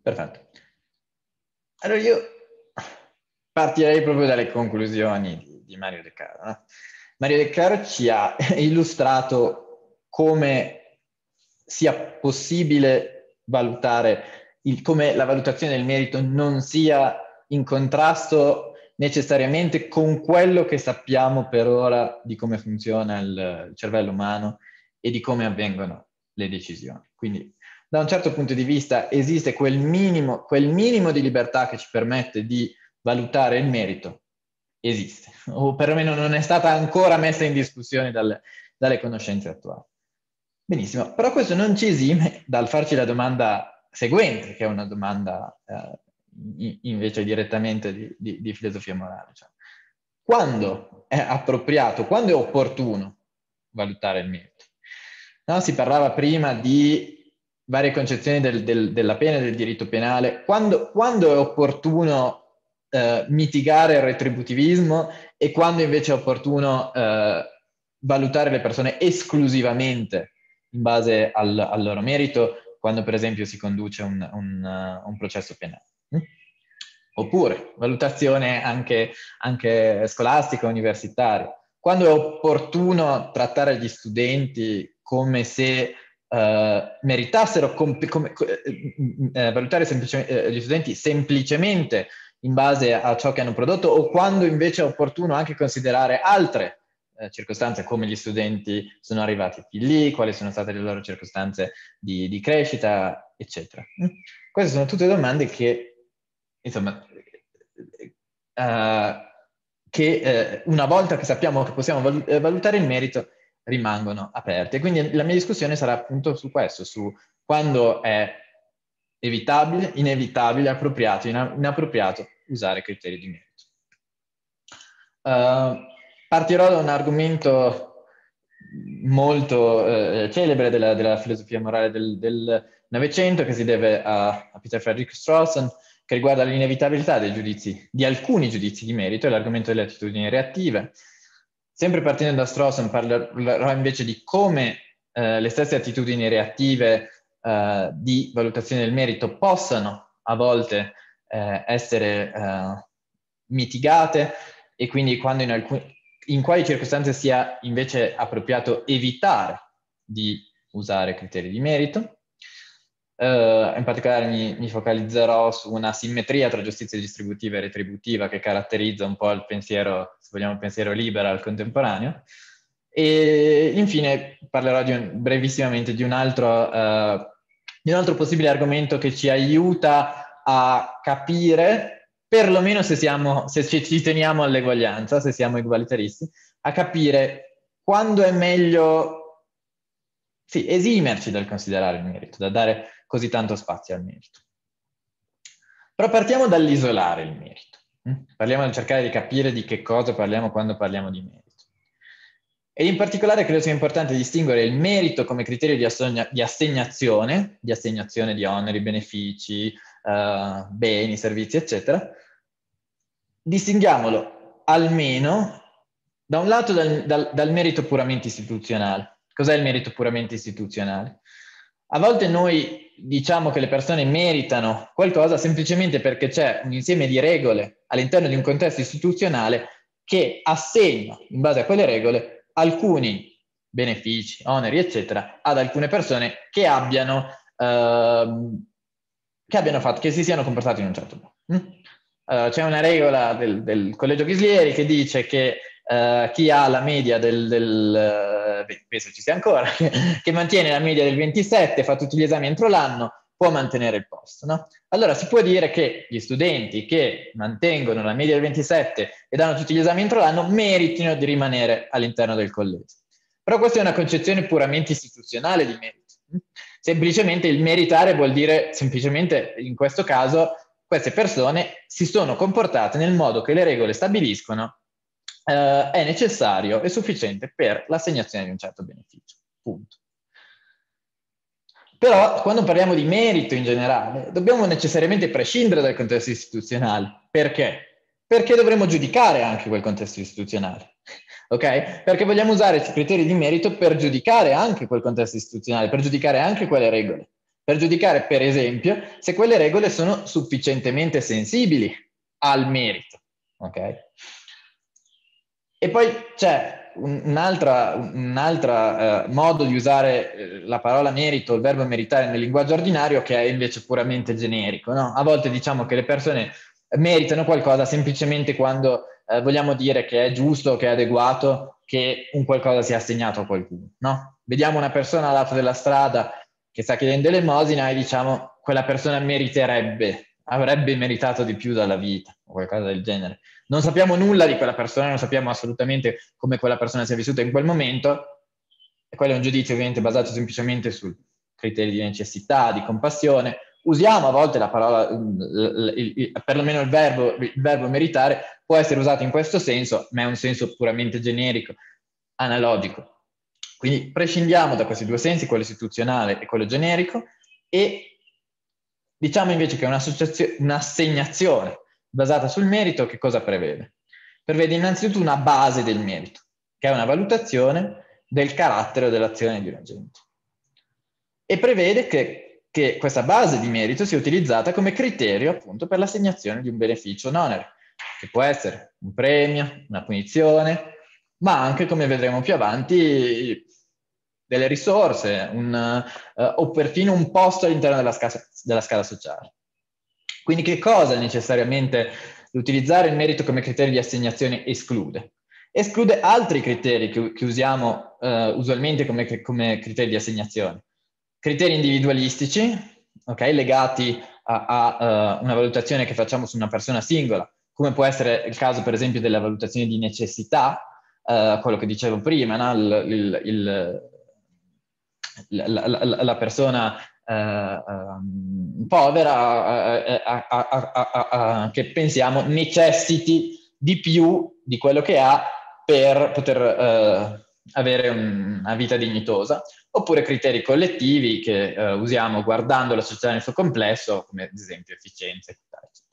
Perfetto. Allora io partirei proprio dalle conclusioni di, di Mario De Caro. No? Mario De Caro ci ha illustrato come sia possibile valutare, il, come la valutazione del merito non sia in contrasto necessariamente con quello che sappiamo per ora di come funziona il, il cervello umano e di come avvengono le decisioni. Quindi da un certo punto di vista esiste quel minimo, quel minimo di libertà che ci permette di valutare il merito, esiste, o perlomeno non è stata ancora messa in discussione dalle, dalle conoscenze attuali. Benissimo, però questo non ci esime dal farci la domanda seguente, che è una domanda eh, invece direttamente di, di, di filosofia morale. Cioè, quando è appropriato, quando è opportuno valutare il merito? No, si parlava prima di varie concezioni del, del, della pena e del diritto penale. Quando, quando è opportuno eh, mitigare il retributivismo e quando invece è opportuno eh, valutare le persone esclusivamente in base al, al loro merito, quando per esempio si conduce un, un, uh, un processo penale. Mm? Oppure valutazione anche, anche scolastica, universitaria. Quando è opportuno trattare gli studenti come se uh, meritassero, come, come, eh, valutare semplicemente, gli studenti semplicemente in base a ciò che hanno prodotto, o quando invece è opportuno anche considerare altre eh, circostanze, come gli studenti sono arrivati fin lì, quali sono state le loro circostanze di, di crescita, eccetera. Queste sono tutte domande che, insomma, uh, che eh, una volta che sappiamo che possiamo valutare il merito, rimangono aperte. Quindi la mia discussione sarà appunto su questo, su quando è evitabile, inevitabile, appropriato, inappropriato usare criteri di merito. Uh, partirò da un argomento molto eh, celebre della, della filosofia morale del, del Novecento, che si deve a, a Peter Frederick Strawson, che riguarda l'inevitabilità dei giudizi, di alcuni giudizi di merito, e l'argomento delle attitudini reattive. Sempre partendo da Strawson parlerò invece di come eh, le stesse attitudini reattive eh, di valutazione del merito possano a volte eh, essere eh, mitigate, e quindi quando in, alcuni, in quali circostanze sia invece appropriato evitare di usare criteri di merito. Uh, in particolare mi, mi focalizzerò su una simmetria tra giustizia distributiva e retributiva che caratterizza un po' il pensiero, se vogliamo, il pensiero liberal contemporaneo. E infine parlerò di un, brevissimamente di un, altro, uh, di un altro possibile argomento che ci aiuta a capire, perlomeno se, siamo, se ci, ci teniamo all'eguaglianza, se siamo egualitaristi, a capire quando è meglio sì, esimerci dal considerare il merito, da dare così tanto spazio al merito. Però partiamo dall'isolare il merito. Parliamo di cercare di capire di che cosa parliamo quando parliamo di merito. E in particolare credo sia importante distinguere il merito come criterio di, assegna di assegnazione, di assegnazione di oneri, benefici, uh, beni, servizi, eccetera. Distinguiamolo almeno da un lato dal, dal, dal merito puramente istituzionale. Cos'è il merito puramente istituzionale? A volte noi diciamo che le persone meritano qualcosa semplicemente perché c'è un insieme di regole all'interno di un contesto istituzionale che assegna, in base a quelle regole, alcuni benefici, oneri, eccetera, ad alcune persone che abbiano, uh, che abbiano fatto, che si siano comportati in un certo modo. Mm? Uh, c'è una regola del, del Collegio Ghislieri che dice che Uh, chi ha la media del, del uh, penso ci sia ancora, che, che mantiene la media del ventisette, fa tutti gli esami entro l'anno, può mantenere il posto, no? Allora si può dire che gli studenti che mantengono la media del ventisette e danno tutti gli esami entro l'anno meritino di rimanere all'interno del collegio. Però questa è una concezione puramente istituzionale di merito. Semplicemente il meritare vuol dire semplicemente, in questo caso, queste persone si sono comportate nel modo che le regole stabiliscono Uh, è necessario e sufficiente per l'assegnazione di un certo beneficio. Punto. Però, quando parliamo di merito in generale, dobbiamo necessariamente prescindere dal contesto istituzionale. Perché? Perché dovremo giudicare anche quel contesto istituzionale. Ok? Perché vogliamo usare i criteri di merito per giudicare anche quel contesto istituzionale, per giudicare anche quelle regole. per giudicare, per esempio, se quelle regole sono sufficientemente sensibili al merito. Ok? E poi c'è un'altra un un uh, modo di usare eh, la parola merito, il verbo meritare nel linguaggio ordinario, che è invece puramente generico, no? A volte diciamo che le persone meritano qualcosa semplicemente quando eh, vogliamo dire che è giusto, che è adeguato, che un qualcosa sia assegnato a qualcuno, no? Vediamo una persona al lato della strada che sta chiedendo l'elemosina e diciamo quella persona meriterebbe, avrebbe meritato di più dalla vita o qualcosa del genere. Non sappiamo nulla di quella persona, non sappiamo assolutamente come quella persona sia vissuta in quel momento, e quello è un giudizio ovviamente basato semplicemente su criteri di necessità, di compassione. Usiamo a volte la parola, il, il, il, perlomeno il verbo, il verbo meritare può essere usato in questo senso, ma è un senso puramente generico, analogico. Quindi prescindiamo da questi due sensi, quello istituzionale e quello generico, e diciamo invece che un'assegnazione basata sul merito che cosa prevede? Prevede innanzitutto una base del merito, che è una valutazione del carattere o dell'azione di un agente. E prevede che, che questa base di merito sia utilizzata come criterio appunto per l'assegnazione di un beneficio non onere, che può essere un premio, una punizione, ma anche, come vedremo più avanti, delle risorse, un, uh, o perfino un posto all'interno della, della scala sociale. Quindi che cosa necessariamente l'utilizzare il merito come criterio di assegnazione esclude? Esclude altri criteri che, che usiamo uh, usualmente come, come criteri di assegnazione. Criteri individualistici, okay, legati a, a uh, una valutazione che facciamo su una persona singola, come può essere il caso per esempio della valutazione di necessità, uh, quello che dicevo prima, no? il, il, il, la, la, la, la persona uh, um, povera uh, uh, uh, uh, uh, che pensiamo necessiti di più di quello che ha per poter uh, avere un, una vita dignitosa, oppure criteri collettivi che uh, usiamo guardando la società nel suo complesso, come ad esempio efficienza, equità, eccetera.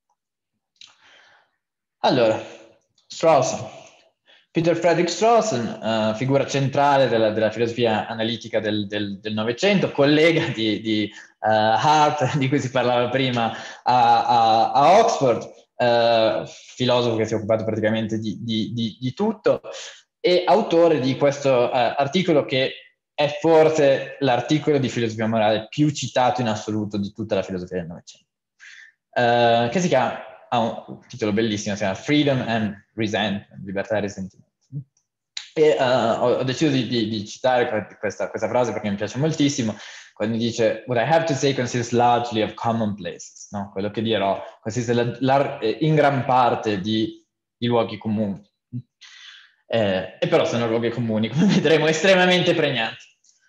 Allora, Strawson. Peter Frederick Strawson, uh, figura centrale della, della filosofia analitica del, del, del Novecento, collega di, di uh, Hart, di cui si parlava prima, a, a, a Oxford, uh, filosofo che si è occupato praticamente di, di, di, di tutto, e autore di questo uh, articolo che è forse l'articolo di filosofia morale più citato in assoluto di tutta la filosofia del Novecento, uh, che si chiama, ha un titolo bellissimo, si chiama Freedom and Resentment, libertà e risentimento. E uh, ho, ho deciso di, di, di citare questa, questa frase perché mi piace moltissimo, quando dice "What I have to say consists largely of commonplaces", no? Quello che dirò consiste la, la, in gran parte di, di luoghi comuni. Eh, e però sono luoghi comuni, come vedremo, estremamente pregnanti.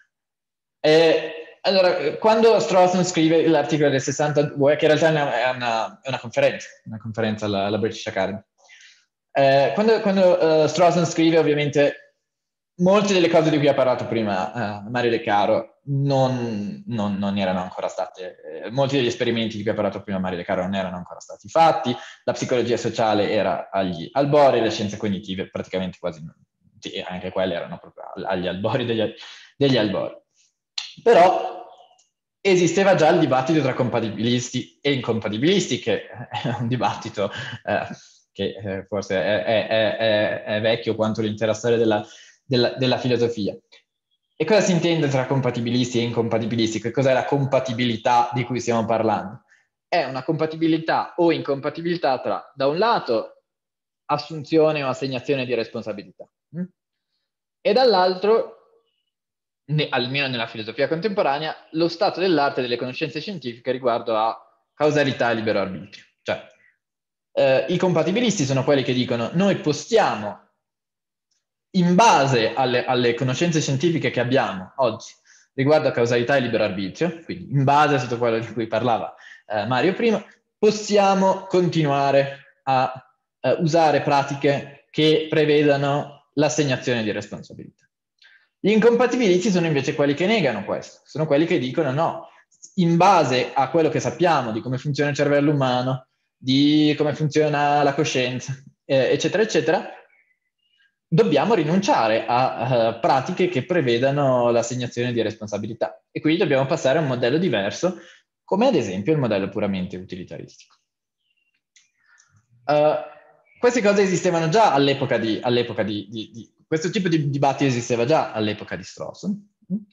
Eh, allora, quando Strawson scrive l'articolo del sessantadue, che in realtà è una, è una, è una conferenza, una conferenza alla, alla British Academy, eh, quando, quando uh, Strawson scrive, ovviamente, molte delle cose di cui ha parlato prima uh, Mario De Caro non, non, non erano ancora state, eh, molti degli esperimenti di cui ha parlato prima Mario De Caro non erano ancora stati fatti, la psicologia sociale era agli albori, le scienze cognitive praticamente quasi, sì, anche quelle erano proprio agli albori degli, degli albori. Però esisteva già il dibattito tra compatibilisti e incompatibilisti, che è un dibattito eh, che eh, forse è, è, è, è vecchio quanto l'intera storia della, della, della filosofia. E cosa si intende tra compatibilisti e incompatibilisti? Che cos'è la compatibilità di cui stiamo parlando? È una compatibilità o incompatibilità tra, da un lato, assunzione o assegnazione di responsabilità, hm? e dall'altro, Ne, almeno nella filosofia contemporanea, lo stato dell'arte delle conoscenze scientifiche riguardo a causalità e libero arbitrio. Cioè, eh, i compatibilisti sono quelli che dicono noi possiamo, in base alle, alle conoscenze scientifiche che abbiamo oggi riguardo a causalità e libero arbitrio, quindi in base a tutto quello di cui parlava eh, Mario prima, possiamo continuare a eh, usare pratiche che prevedano l'assegnazione di responsabilità. Gli incompatibilisti sono invece quelli che negano questo, sono quelli che dicono no, in base a quello che sappiamo di come funziona il cervello umano, di come funziona la coscienza, eh, eccetera, eccetera, dobbiamo rinunciare a uh, pratiche che prevedano l'assegnazione di responsabilità e quindi dobbiamo passare a un modello diverso, come ad esempio il modello puramente utilitaristico. Uh, queste cose esistevano già all'epoca di, all'epoca di, di, di... Questo tipo di dibattito esisteva già all'epoca di Strawson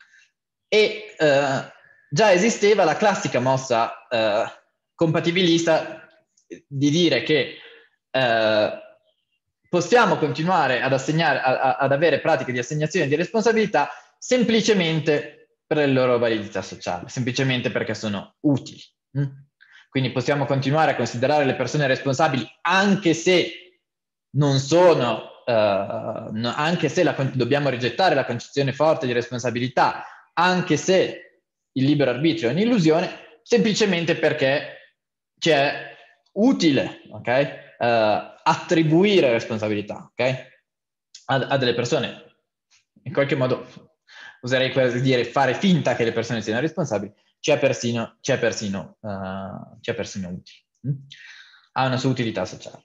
e uh, già esisteva la classica mossa uh, compatibilista di dire che uh, possiamo continuare ad, assegnare, a, a, ad avere pratiche di assegnazione di responsabilità semplicemente per la loro validità sociale, semplicemente perché sono utili. Mm? Quindi possiamo continuare a considerare le persone responsabili anche se non sono, uh, no, anche se la, dobbiamo rigettare la concezione forte di responsabilità, anche se il libero arbitrio è un'illusione, semplicemente perché ci è utile, ok? Uh, attribuire responsabilità, ok? A, a delle persone. In qualche modo userei quasi dire fare finta che le persone siano responsabili, c'è persino, c'è persino, uh, c'è persino utile. Mm? Ha una sua utilità sociale.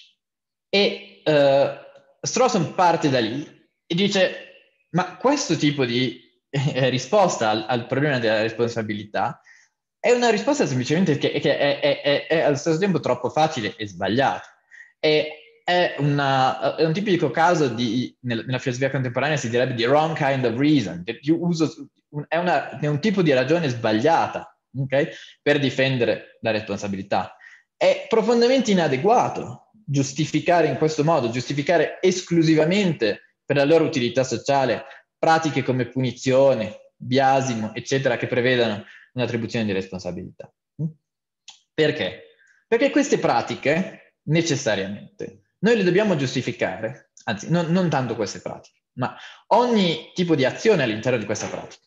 E uh, Strawson parte da lì e dice, ma questo tipo di eh, risposta al, al problema della responsabilità è una risposta semplicemente che, che è, è, è, è allo stesso tempo troppo facile e sbagliata. È, è, una, è un tipico caso di, nella, nella filosofia contemporanea si direbbe di wrong kind of reason. Io uso, è, una, è un tipo di ragione sbagliata, okay, per difendere la responsabilità. È profondamente inadeguato giustificare in questo modo, giustificare esclusivamente per la loro utilità sociale pratiche come punizione, biasimo, eccetera, che prevedano un'attribuzione di responsabilità. Perché? Perché queste pratiche, necessariamente, noi le dobbiamo giustificare, anzi, non, non tanto queste pratiche, ma ogni tipo di azione all'interno di questa pratica.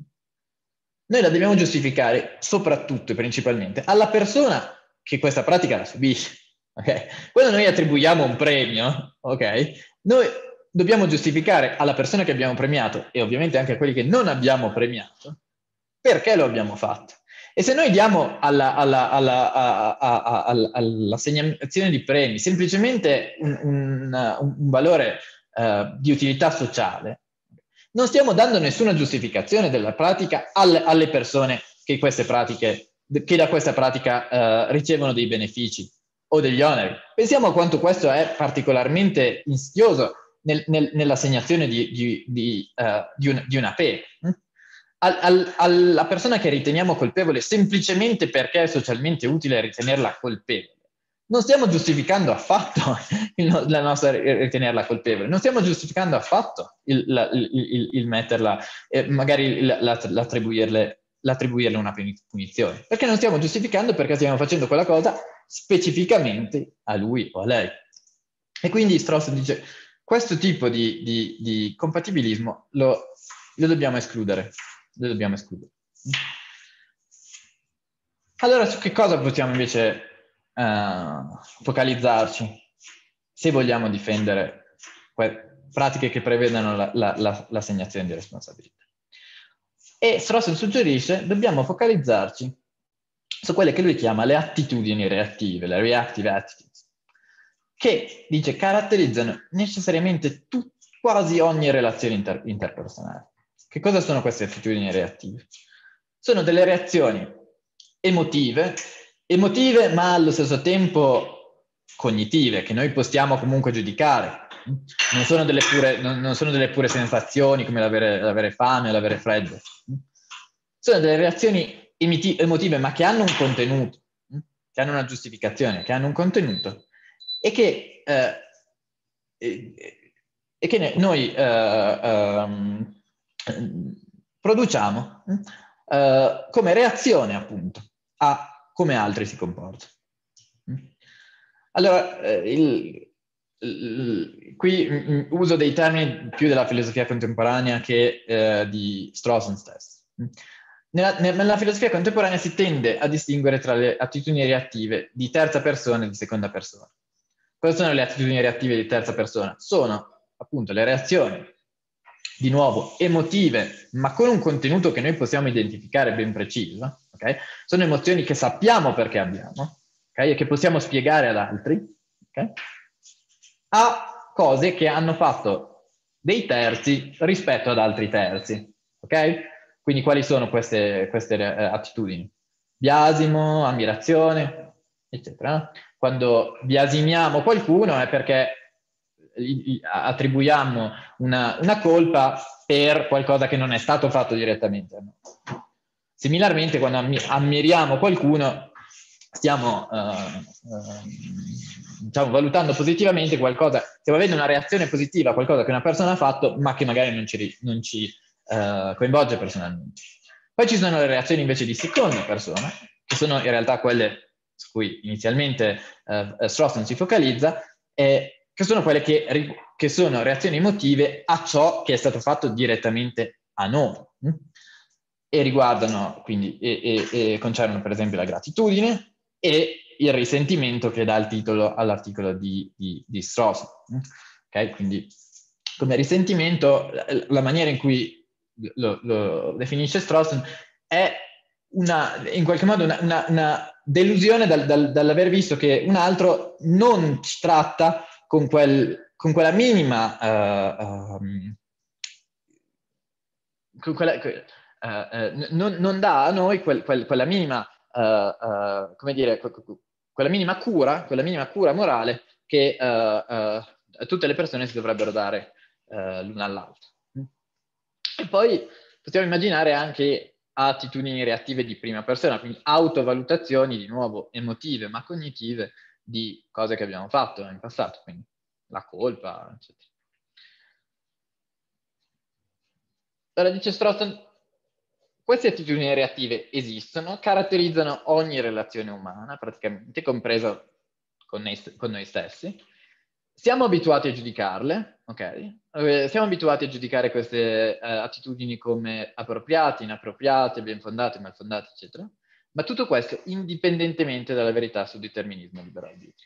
Noi la dobbiamo giustificare soprattutto e principalmente alla persona che questa pratica la subisce. Okay? Quando noi attribuiamo un premio, okay, noi dobbiamo giustificare alla persona che abbiamo premiato e ovviamente anche a quelli che non abbiamo premiato perché lo abbiamo fatto. E se noi diamo alla, alla, alla, a, a, a, all'assegnazione di premi semplicemente un, un, un valore uh, di utilità sociale, non stiamo dando nessuna giustificazione della pratica alle, alle persone che, queste pratiche, che da questa pratica uh, ricevono dei benefici o degli oneri. Pensiamo a quanto questo è particolarmente insidioso nel, nel, nell'assegnazione di, di, di, uh, di, un, di una pena. Al, al, alla persona che riteniamo colpevole semplicemente perché è socialmente utile ritenerla colpevole, non stiamo giustificando affatto il, la nostra ritenerla colpevole, non stiamo giustificando affatto il, la, il, il, il metterla, eh, magari l'attribuirle l'attribuirle una punizione, perché non stiamo giustificando perché stiamo facendo quella cosa specificamente a lui o a lei. E quindi Strawson dice, questo tipo di, di, di compatibilismo lo, lo dobbiamo escludere. Lo dobbiamo escludere. Allora, su che cosa possiamo invece uh, focalizzarci se vogliamo difendere pratiche che prevedano l'assegnazione la, la, di responsabilità? E Strawson suggerisce dobbiamo focalizzarci su quelle che lui chiama le attitudini reattive, le reactive attitudes, che, dice, caratterizzano necessariamente tu, quasi ogni relazione inter, interpersonale. Che cosa sono queste attitudini reattive? Sono delle reazioni emotive, emotive ma allo stesso tempo cognitive, che noi possiamo comunque giudicare. Non sono delle pure, non, non sono delle pure sensazioni come l'avere, l'avere fame o l'avere freddo. Sono delle reazioni emotive ma che hanno un contenuto, che hanno una giustificazione, che hanno un contenuto e che, eh, e, e che noi eh, um, produciamo uh, come reazione appunto a come altri si comportano. Allora, eh, il, il, qui m, uso dei termini più della filosofia contemporanea che eh, di Strawson stesso. Nella, nella filosofia contemporanea si tende a distinguere tra le attitudini reattive di terza persona e di seconda persona. Cosa sono le attitudini reattive di terza persona? Sono appunto le reazioni, di nuovo, emotive, ma con un contenuto che noi possiamo identificare ben preciso, okay? Sono emozioni che sappiamo perché abbiamo, okay? E che possiamo spiegare ad altri, okay? A cose che hanno fatto dei terzi rispetto ad altri terzi, ok? Quindi quali sono queste, queste eh, attitudini? Biasimo, ammirazione, eccetera. Quando biasimiamo qualcuno è perché attribuiamo una, una colpa per qualcosa che non è stato fatto direttamente. Similarmente, quando ammiriamo qualcuno, stiamo uh, uh, diciamo, valutando positivamente qualcosa, stiamo avendo una reazione positiva a qualcosa che una persona ha fatto, ma che magari non ci, non ci uh, coinvolge personalmente. Poi ci sono le reazioni invece di seconda persona, che sono in realtà quelle su cui inizialmente uh, Strawson si focalizza, e che sono quelle che, che sono reazioni emotive a ciò che è stato fatto direttamente a noi. Hm? E riguardano, quindi, e, e, e concernono per esempio la gratitudine e il risentimento che dà il titolo all'articolo di, di, di Strawson. Ok? Quindi, come risentimento, la maniera in cui lo, lo definisce Strawson è una, in qualche modo una, una, una delusione dal, dal, dall'aver visto che un altro non ci tratta con, quel, con quella minima uh, um, con quella, uh, uh, non, non dà a noi quel, quel, quella minima uh, uh, come dire quella minima cura quella minima cura morale che uh, uh, tutte le persone si dovrebbero dare uh, l'una all'altra. E poi possiamo immaginare anche attitudini reattive di prima persona, quindi autovalutazioni di nuovo emotive ma cognitive di cose che abbiamo fatto in passato, quindi la colpa, eccetera. Allora dice Strawson, queste attitudini reattive esistono, caratterizzano ogni relazione umana, praticamente, compresa con noi, con noi stessi. Siamo abituati a giudicarle, ok? Eh, siamo abituati a giudicare queste eh, attitudini come appropriate, inappropriate, ben fondate, mal fondate, eccetera. Ma tutto questo indipendentemente dalla verità sul determinismo libero arbitrio.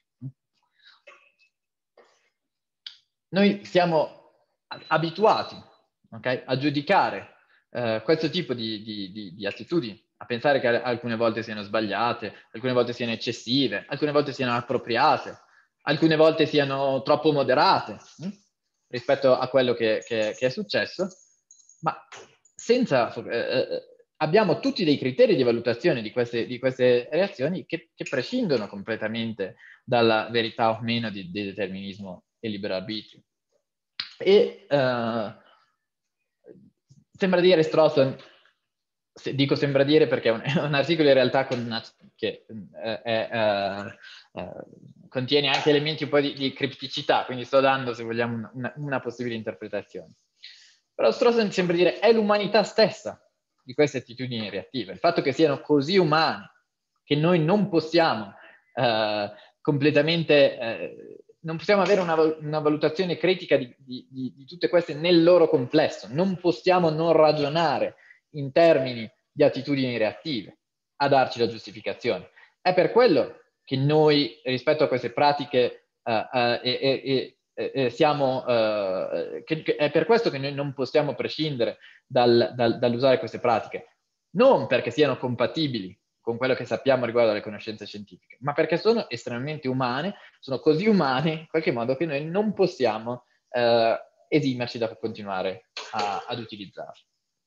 Noi siamo abituati, okay, a giudicare eh, questo tipo di, di, di, di attitudini, a pensare che alcune volte siano sbagliate, alcune volte siano eccessive, alcune volte siano appropriate, alcune volte siano troppo moderate hm? rispetto a quello che, che, che è successo, ma senza... Eh, abbiamo tutti dei criteri di valutazione di queste, di queste reazioni che, che prescindono completamente dalla verità o meno di, di determinismo e libero arbitrio. E uh, sembra dire Strawson, se, dico sembra dire perché è un, è un articolo in realtà con una, che uh, è, uh, uh, contiene anche elementi un po' di, di cripticità, quindi sto dando, se vogliamo, una, una possibile interpretazione. Però Strawson sembra dire è l'umanità stessa di queste attitudini reattive, il fatto che siano così umane, che noi non possiamo uh, completamente... Uh, non possiamo avere una, una valutazione critica di, di, di, di tutte queste nel loro complesso, non possiamo non ragionare in termini di attitudini reattive a darci la giustificazione. È per quello che noi, rispetto a queste pratiche, uh, uh, e, e, e, e siamo, uh, che, che è per questo che noi non possiamo prescindere dal, dal, dall'usare queste pratiche, non perché siano compatibili con quello che sappiamo riguardo alle conoscenze scientifiche, ma perché sono estremamente umane, sono così umane in qualche modo che noi non possiamo eh, esimerci da continuare a, ad utilizzarle.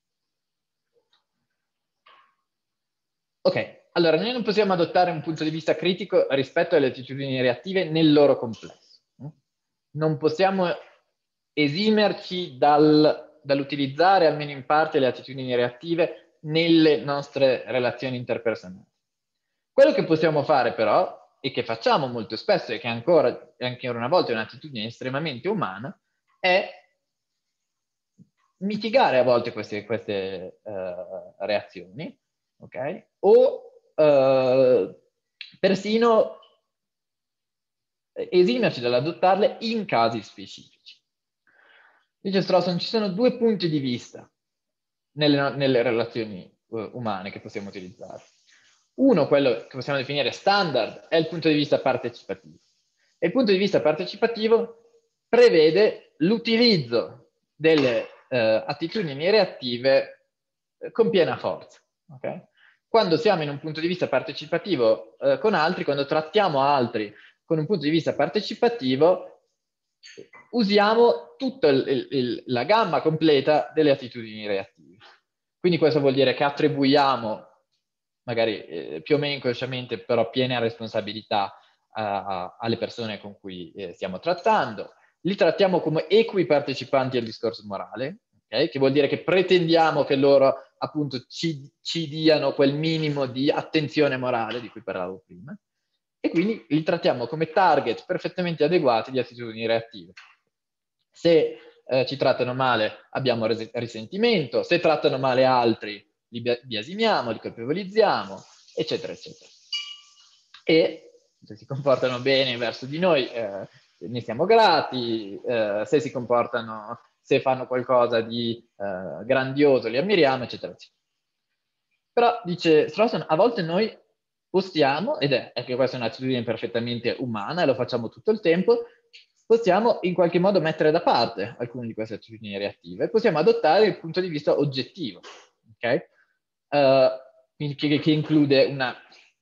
Ok, allora noi non possiamo adottare un punto di vista critico rispetto alle attitudini reattive nel loro complesso. Non possiamo esimerci dal, dall'utilizzare almeno in parte le attitudini reattive nelle nostre relazioni interpersonali. Quello che possiamo fare però, e che facciamo molto spesso e che ancora, anche una volta è un'attitudine estremamente umana, è mitigare a volte queste, queste uh, reazioni, ok? O uh, persino esimerci dall'adottarle in casi specifici. Dice Strawson, ci sono due punti di vista nelle, nelle relazioni uh, umane che possiamo utilizzare. Uno, quello che possiamo definire standard, è il punto di vista partecipativo. E il punto di vista partecipativo prevede l'utilizzo delle uh, attitudini reattive uh, con piena forza. Okay? Quando siamo in un punto di vista partecipativo uh, con altri, quando trattiamo altri con un punto di vista partecipativo, usiamo tutta il, il, la gamma completa delle attitudini reattive. Quindi questo vuol dire che attribuiamo, magari eh, più o meno inconsciamente, però piena responsabilità uh, alle persone con cui eh, stiamo trattando. Li trattiamo come equi partecipanti al discorso morale, okay? Che vuol dire che pretendiamo che loro appunto ci, ci diano quel minimo di attenzione morale di cui parlavo prima, e quindi li trattiamo come target perfettamente adeguati di attitudini reattive. Se eh, ci trattano male abbiamo res- risentimento, se trattano male altri li biasimiamo, li colpevolizziamo, eccetera, eccetera. E se si comportano bene verso di noi eh, ne siamo grati, eh, se si comportano, se fanno qualcosa di eh, grandioso li ammiriamo, eccetera, eccetera. Però, dice Strawson, a volte noi possiamo, ed è, è che questa è un'attitudine perfettamente umana e lo facciamo tutto il tempo, possiamo in qualche modo mettere da parte alcune di queste attitudini reattive e possiamo adottare il punto di vista oggettivo, ok? Uh, che, che include una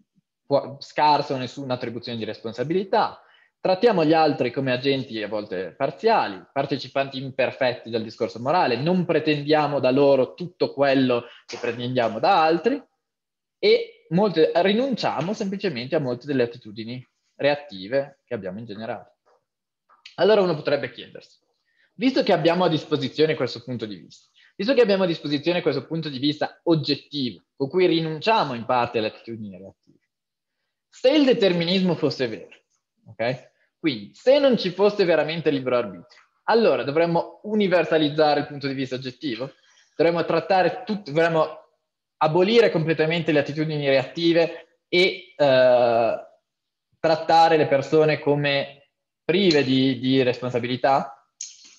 scarsa o nessuna attribuzione di responsabilità. Trattiamo gli altri come agenti a volte parziali, partecipanti imperfetti del discorso morale, non pretendiamo da loro tutto quello che pretendiamo da altri e molte, rinunciamo semplicemente a molte delle attitudini reattive che abbiamo in generale. Allora uno potrebbe chiedersi, visto che abbiamo a disposizione questo punto di vista, visto che abbiamo a disposizione questo punto di vista oggettivo, con cui rinunciamo in parte alle attitudini reattive, se il determinismo fosse vero, ok? Quindi, se non ci fosse veramente libero arbitrio, allora dovremmo universalizzare il punto di vista oggettivo? Dovremmo trattare tutto, dovremmo abolire completamente le attitudini reattive e eh, trattare le persone come prive di, di responsabilità?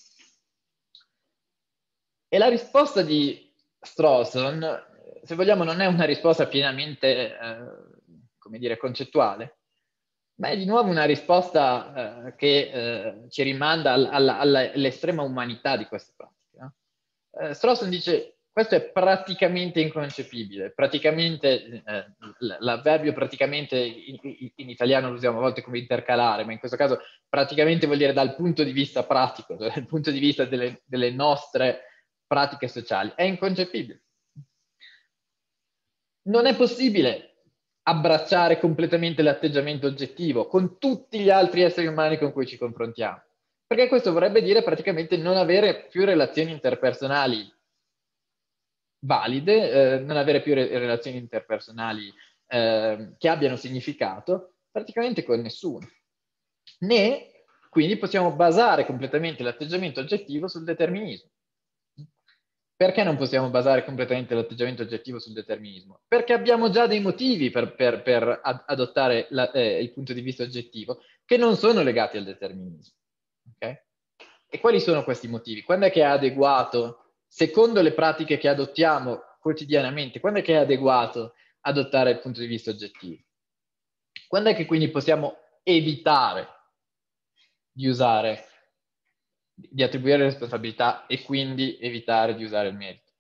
E la risposta di Strawson, se vogliamo, non è una risposta pienamente, eh, come dire, concettuale, ma è di nuovo una risposta eh, che eh, ci rimanda al, alla, all'estrema umanità di queste pratiche. No? Eh, Strawson dice, questo è praticamente inconcepibile, praticamente, eh, l'avverbio praticamente in, in italiano lo usiamo a volte come intercalare, ma in questo caso praticamente vuol dire dal punto di vista pratico, dal punto di vista delle, delle nostre pratiche sociali, è inconcepibile. Non è possibile abbracciare completamente l'atteggiamento oggettivo con tutti gli altri esseri umani con cui ci confrontiamo, perché questo vorrebbe dire praticamente non avere più relazioni interpersonali valide, eh, non avere più re- relazioni interpersonali eh, che abbiano significato praticamente con nessuno, né quindi possiamo basare completamente l'atteggiamento oggettivo sul determinismo. Perché non possiamo basare completamente l'atteggiamento oggettivo sul determinismo? Perché abbiamo già dei motivi per, per, per ad, adottare la, eh, il punto di vista oggettivo che non sono legati al determinismo. Okay? E quali sono questi motivi? Quando è che è adeguato, secondo le pratiche che adottiamo quotidianamente, quando è che è adeguato adottare il punto di vista oggettivo? Quando è che quindi possiamo evitare di usare di attribuire responsabilità e quindi evitare di usare il merito?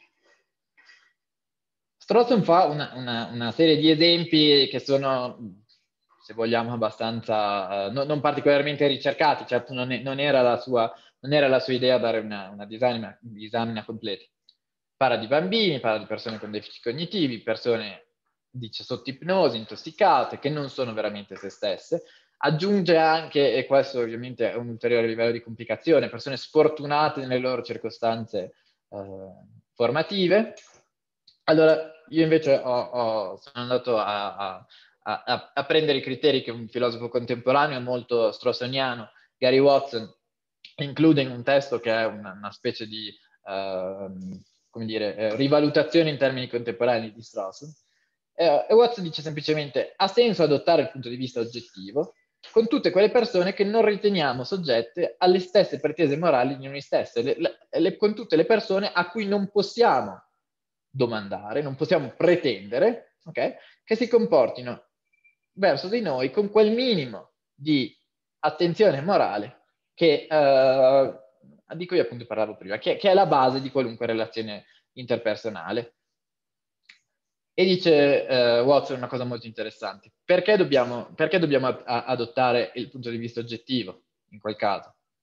Strawson fa una, una, una serie di esempi che sono, se vogliamo, abbastanza, uh, no, non particolarmente ricercati, certo non, è, non, era, la sua, non era la sua idea dare una, una disamina, disamina completa. Parla di bambini, parla di persone con deficit cognitivi, persone, dice, sotto ipnosi, intossicate, che non sono veramente se stesse. Aggiunge anche, e questo ovviamente è un ulteriore livello di complicazione, persone sfortunate nelle loro circostanze eh, formative. Allora, io invece ho, ho, sono andato a, a, a, a prendere i criteri che un filosofo contemporaneo molto strawsoniano, Gary Watson, include in un testo che è una, una specie di uh, come dire, eh, rivalutazione in termini contemporanei di Strawson. Eh, e Watson dice semplicemente: ha senso adottare il punto di vista oggettivo con tutte quelle persone che non riteniamo soggette alle stesse pretese morali di noi stessi, le, le, le, con tutte le persone a cui non possiamo domandare, non possiamo pretendere, okay, che si comportino verso di noi con quel minimo di attenzione morale che, eh, di cui appunto parlavo prima, che, che è la base di qualunque relazione interpersonale. E dice eh, Watson una cosa molto interessante: perché dobbiamo, perché dobbiamo a, a, adottare il punto di vista oggettivo in quel caso?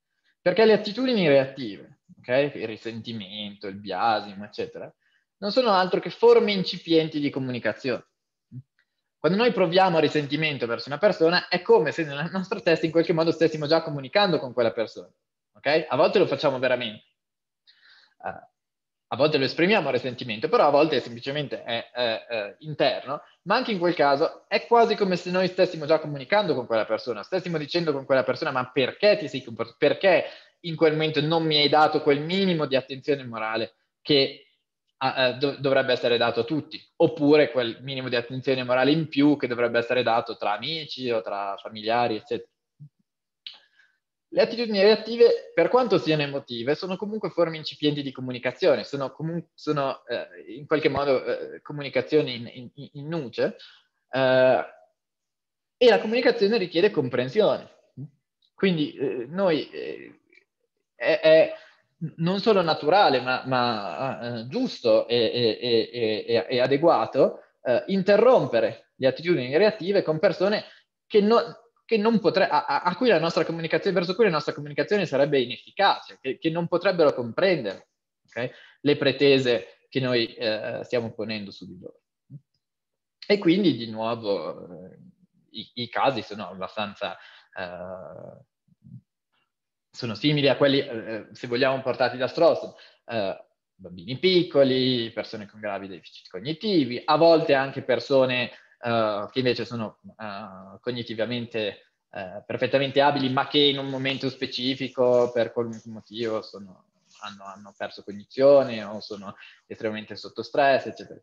Perché le attitudini reattive, okay? Il risentimento, il biasimo, eccetera, non sono altro che forme incipienti di comunicazione. Quando noi proviamo risentimento verso una persona, è come se nella nostra testa in qualche modo stessimo già comunicando con quella persona. Okay? A volte lo facciamo veramente. Uh, a volte lo esprimiamo risentimento, però a volte semplicemente è, è, è interno, ma anche in quel caso è quasi come se noi stessimo già comunicando con quella persona, stessimo dicendo con quella persona ma perché ti sei comportato, perché in quel momento non mi hai dato quel minimo di attenzione morale che Uh, dov- dovrebbe essere dato a tutti, oppure quel minimo di attenzione morale in più che dovrebbe essere dato tra amici o tra familiari, eccetera. Le attitudini reattive, per quanto siano emotive, sono comunque forme incipienti di comunicazione, sono, comun- sono eh, in qualche modo eh, comunicazioni in, in, in nuce, eh, e la comunicazione richiede comprensione. Quindi eh, noi eh, è, è non solo naturale, ma, ma uh, giusto e, e, e, e adeguato uh, interrompere le attitudini reattive con persone che non, che non potre, a, a cui la nostra comunicazione, verso cui la nostra comunicazione sarebbe inefficace, che, che non potrebbero comprendere, okay? Le pretese che noi uh, stiamo ponendo su di loro. E quindi, di nuovo, uh, i, i casi sono abbastanza... Uh, sono simili a quelli, eh, se vogliamo, portati da Strawson, eh, bambini piccoli, persone con gravi deficit cognitivi, a volte anche persone eh, che invece sono eh, cognitivamente eh, perfettamente abili, ma che in un momento specifico, per qualunque motivo, sono, hanno, hanno perso cognizione o sono estremamente sotto stress, eccetera.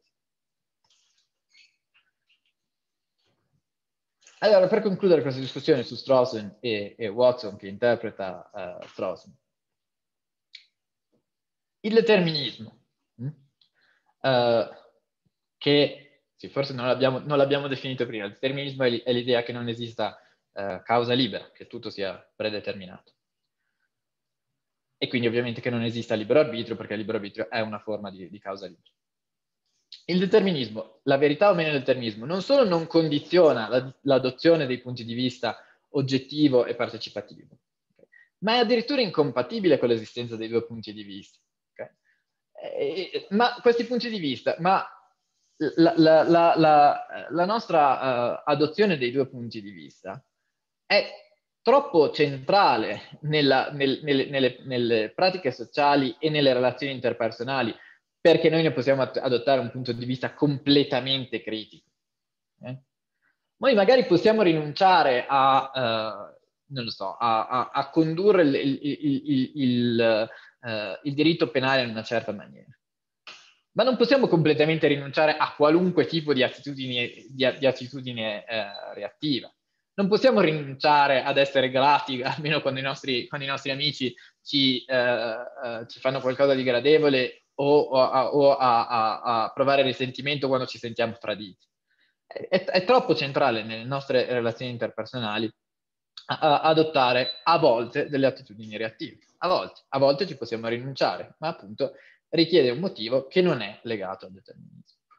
Allora, per concludere questa discussione su Strawson e, e Watson, che interpreta uh, Strawson, il determinismo, uh, che sì, forse non l'abbiamo, non l'abbiamo definito prima, il determinismo è, è l'idea che non esista uh, causa libera, che tutto sia predeterminato. E quindi ovviamente che non esista libero arbitrio, perché il libero arbitrio è una forma di, di causa libera. Il determinismo, la verità o meno del determinismo, non solo non condiziona l'adozione dei punti di vista oggettivo e partecipativo, okay, ma è addirittura incompatibile con l'esistenza dei due punti di vista. Okay? E, ma questi punti di vista, ma la, la, la, la, la nostra uh, adozione dei due punti di vista è troppo centrale nella, nel, nelle, nelle, nelle pratiche sociali e nelle relazioni interpersonali, perché noi ne possiamo adottare un punto di vista completamente critico. Eh? Noi magari possiamo rinunciare a, uh, non lo so, a, a, a condurre il, il, il, il, il, uh, il diritto penale in una certa maniera, ma non possiamo completamente rinunciare a qualunque tipo di attitudine, di, di attitudine uh, reattiva. Non possiamo rinunciare ad essere grati, almeno quando i nostri, quando i nostri amici ci, uh, uh, ci fanno qualcosa di gradevole, o, o, a, o a, a, a provare risentimento quando ci sentiamo traditi. È, è troppo centrale nelle nostre relazioni interpersonali a, a adottare a volte delle attitudini reattive. A volte, a volte ci possiamo rinunciare, ma appunto richiede un motivo che non è legato al determinismo.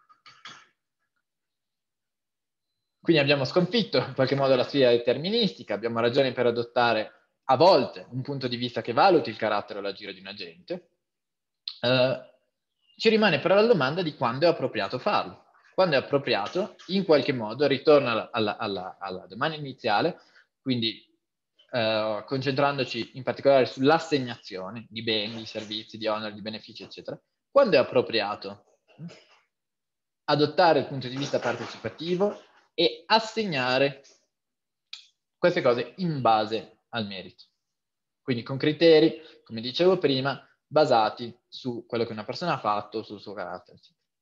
Quindi abbiamo sconfitto in qualche modo la sfida deterministica, abbiamo ragione per adottare a volte un punto di vista che valuti il carattere o l'agire di un agente. Uh, ci rimane però la domanda di quando è appropriato farlo. Quando è appropriato, in qualche modo, ritorna alla, alla, alla, alla domanda iniziale, quindi uh, concentrandoci in particolare sull'assegnazione di beni, di servizi, di oneri, di benefici, eccetera. Quando è appropriato adottare il punto di vista partecipativo e assegnare queste cose in base al merito. Quindi con criteri, come dicevo prima, basati su quello che una persona ha fatto, sul suo carattere.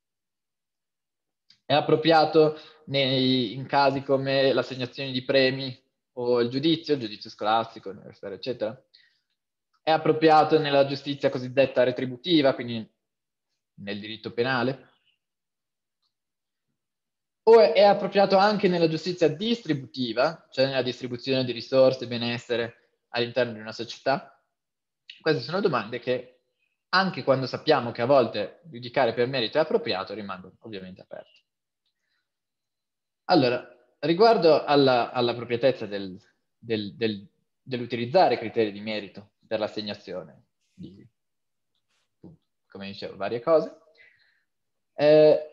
È appropriato nei, in casi come l'assegnazione di premi o il giudizio, il giudizio scolastico, universitario, eccetera. È appropriato nella giustizia cosiddetta retributiva, quindi nel diritto penale. O è, è appropriato anche nella giustizia distributiva, cioè nella distribuzione di risorse e benessere all'interno di una società? Queste sono domande che, anche quando sappiamo che a volte giudicare per merito è appropriato, rimangono ovviamente aperte. Allora, riguardo alla, all'appropriatezza del, del, del, dell'utilizzare criteri di merito per l'assegnazione di, come dicevo, varie cose. Eh,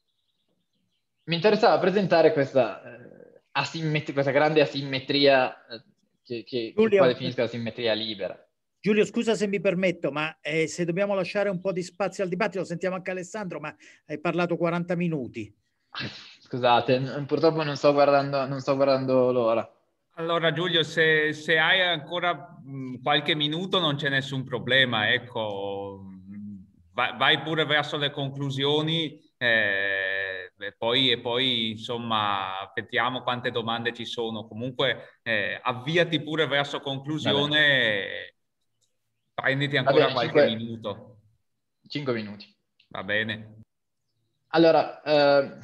mi interessava presentare questa, eh, asimmetria, questa grande asimmetria eh, che, che, che qua definisco la simmetria libera. Giulio, scusa se mi permetto, ma eh, se dobbiamo lasciare un po' di spazio al dibattito, sentiamo anche Alessandro, ma hai parlato quaranta minuti. Scusate, purtroppo non sto guardando, non sto guardando l'ora. Allora Giulio, se, se hai ancora mh, qualche minuto non c'è nessun problema, ecco, vai, vai pure verso le conclusioni eh, e, poi, e poi insomma vediamo quante domande ci sono. Comunque eh, avviati pure verso conclusione e prenditi Va ancora bene, qualche cinque, minuto. cinque minuti. Va bene. Allora, eh,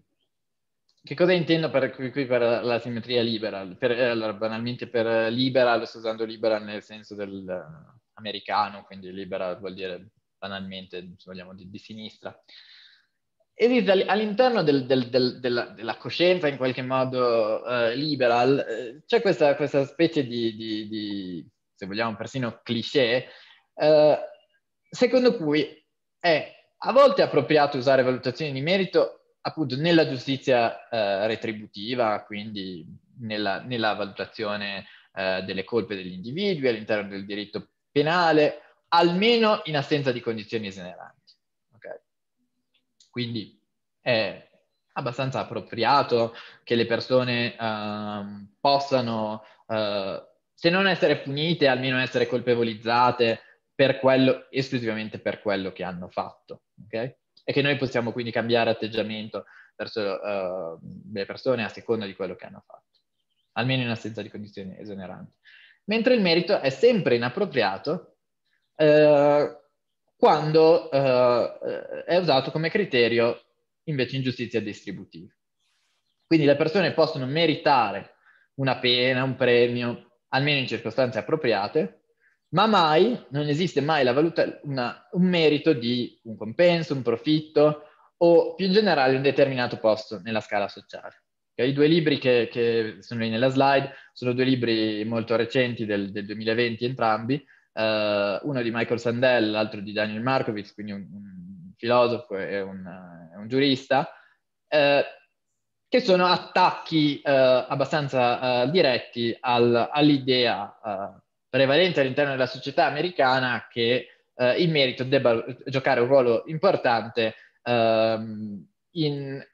che cosa intendo per, qui, per la simmetria liberal? Per, eh, allora, banalmente per liberal, sto usando liberal nel senso del uh, americano, quindi liberal vuol dire banalmente, se vogliamo, di, di sinistra. Esiste all'interno del, del, del, della, della coscienza, in qualche modo, uh, liberal, eh, c'è questa, questa specie di, di, di, se vogliamo, persino cliché, eh, secondo cui è a volte appropriato usare valutazioni di merito appunto nella giustizia eh, retributiva, quindi nella, nella valutazione eh, delle colpe degli individui all'interno del diritto penale, almeno in assenza di condizioni esoneranti. Okay? Quindi è abbastanza appropriato che le persone eh, possano, eh, se non essere punite, almeno essere colpevolizzate per quello, esclusivamente per quello che hanno fatto. Okay? E che noi possiamo quindi cambiare atteggiamento verso uh, le persone a seconda di quello che hanno fatto, almeno in assenza di condizioni esoneranti. Mentre il merito è sempre inappropriato uh, quando uh, è usato come criterio invece in giustizia distributiva. Quindi le persone possono meritare una pena, un premio, almeno in circostanze appropriate, ma mai, non esiste mai la valuta, una, un merito di un compenso, un profitto o più in generale un determinato posto nella scala sociale. Okay? I due libri che, che sono lì nella slide sono due libri molto recenti del, del duemilaventi entrambi, uh, uno di Michael Sandel, l'altro di Daniel Markovits, quindi un, un filosofo e un, uh, un giurista, uh, che sono attacchi uh, abbastanza uh, diretti al, all'idea uh, prevalente all'interno della società americana che eh, il merito debba giocare un ruolo importante ehm, in,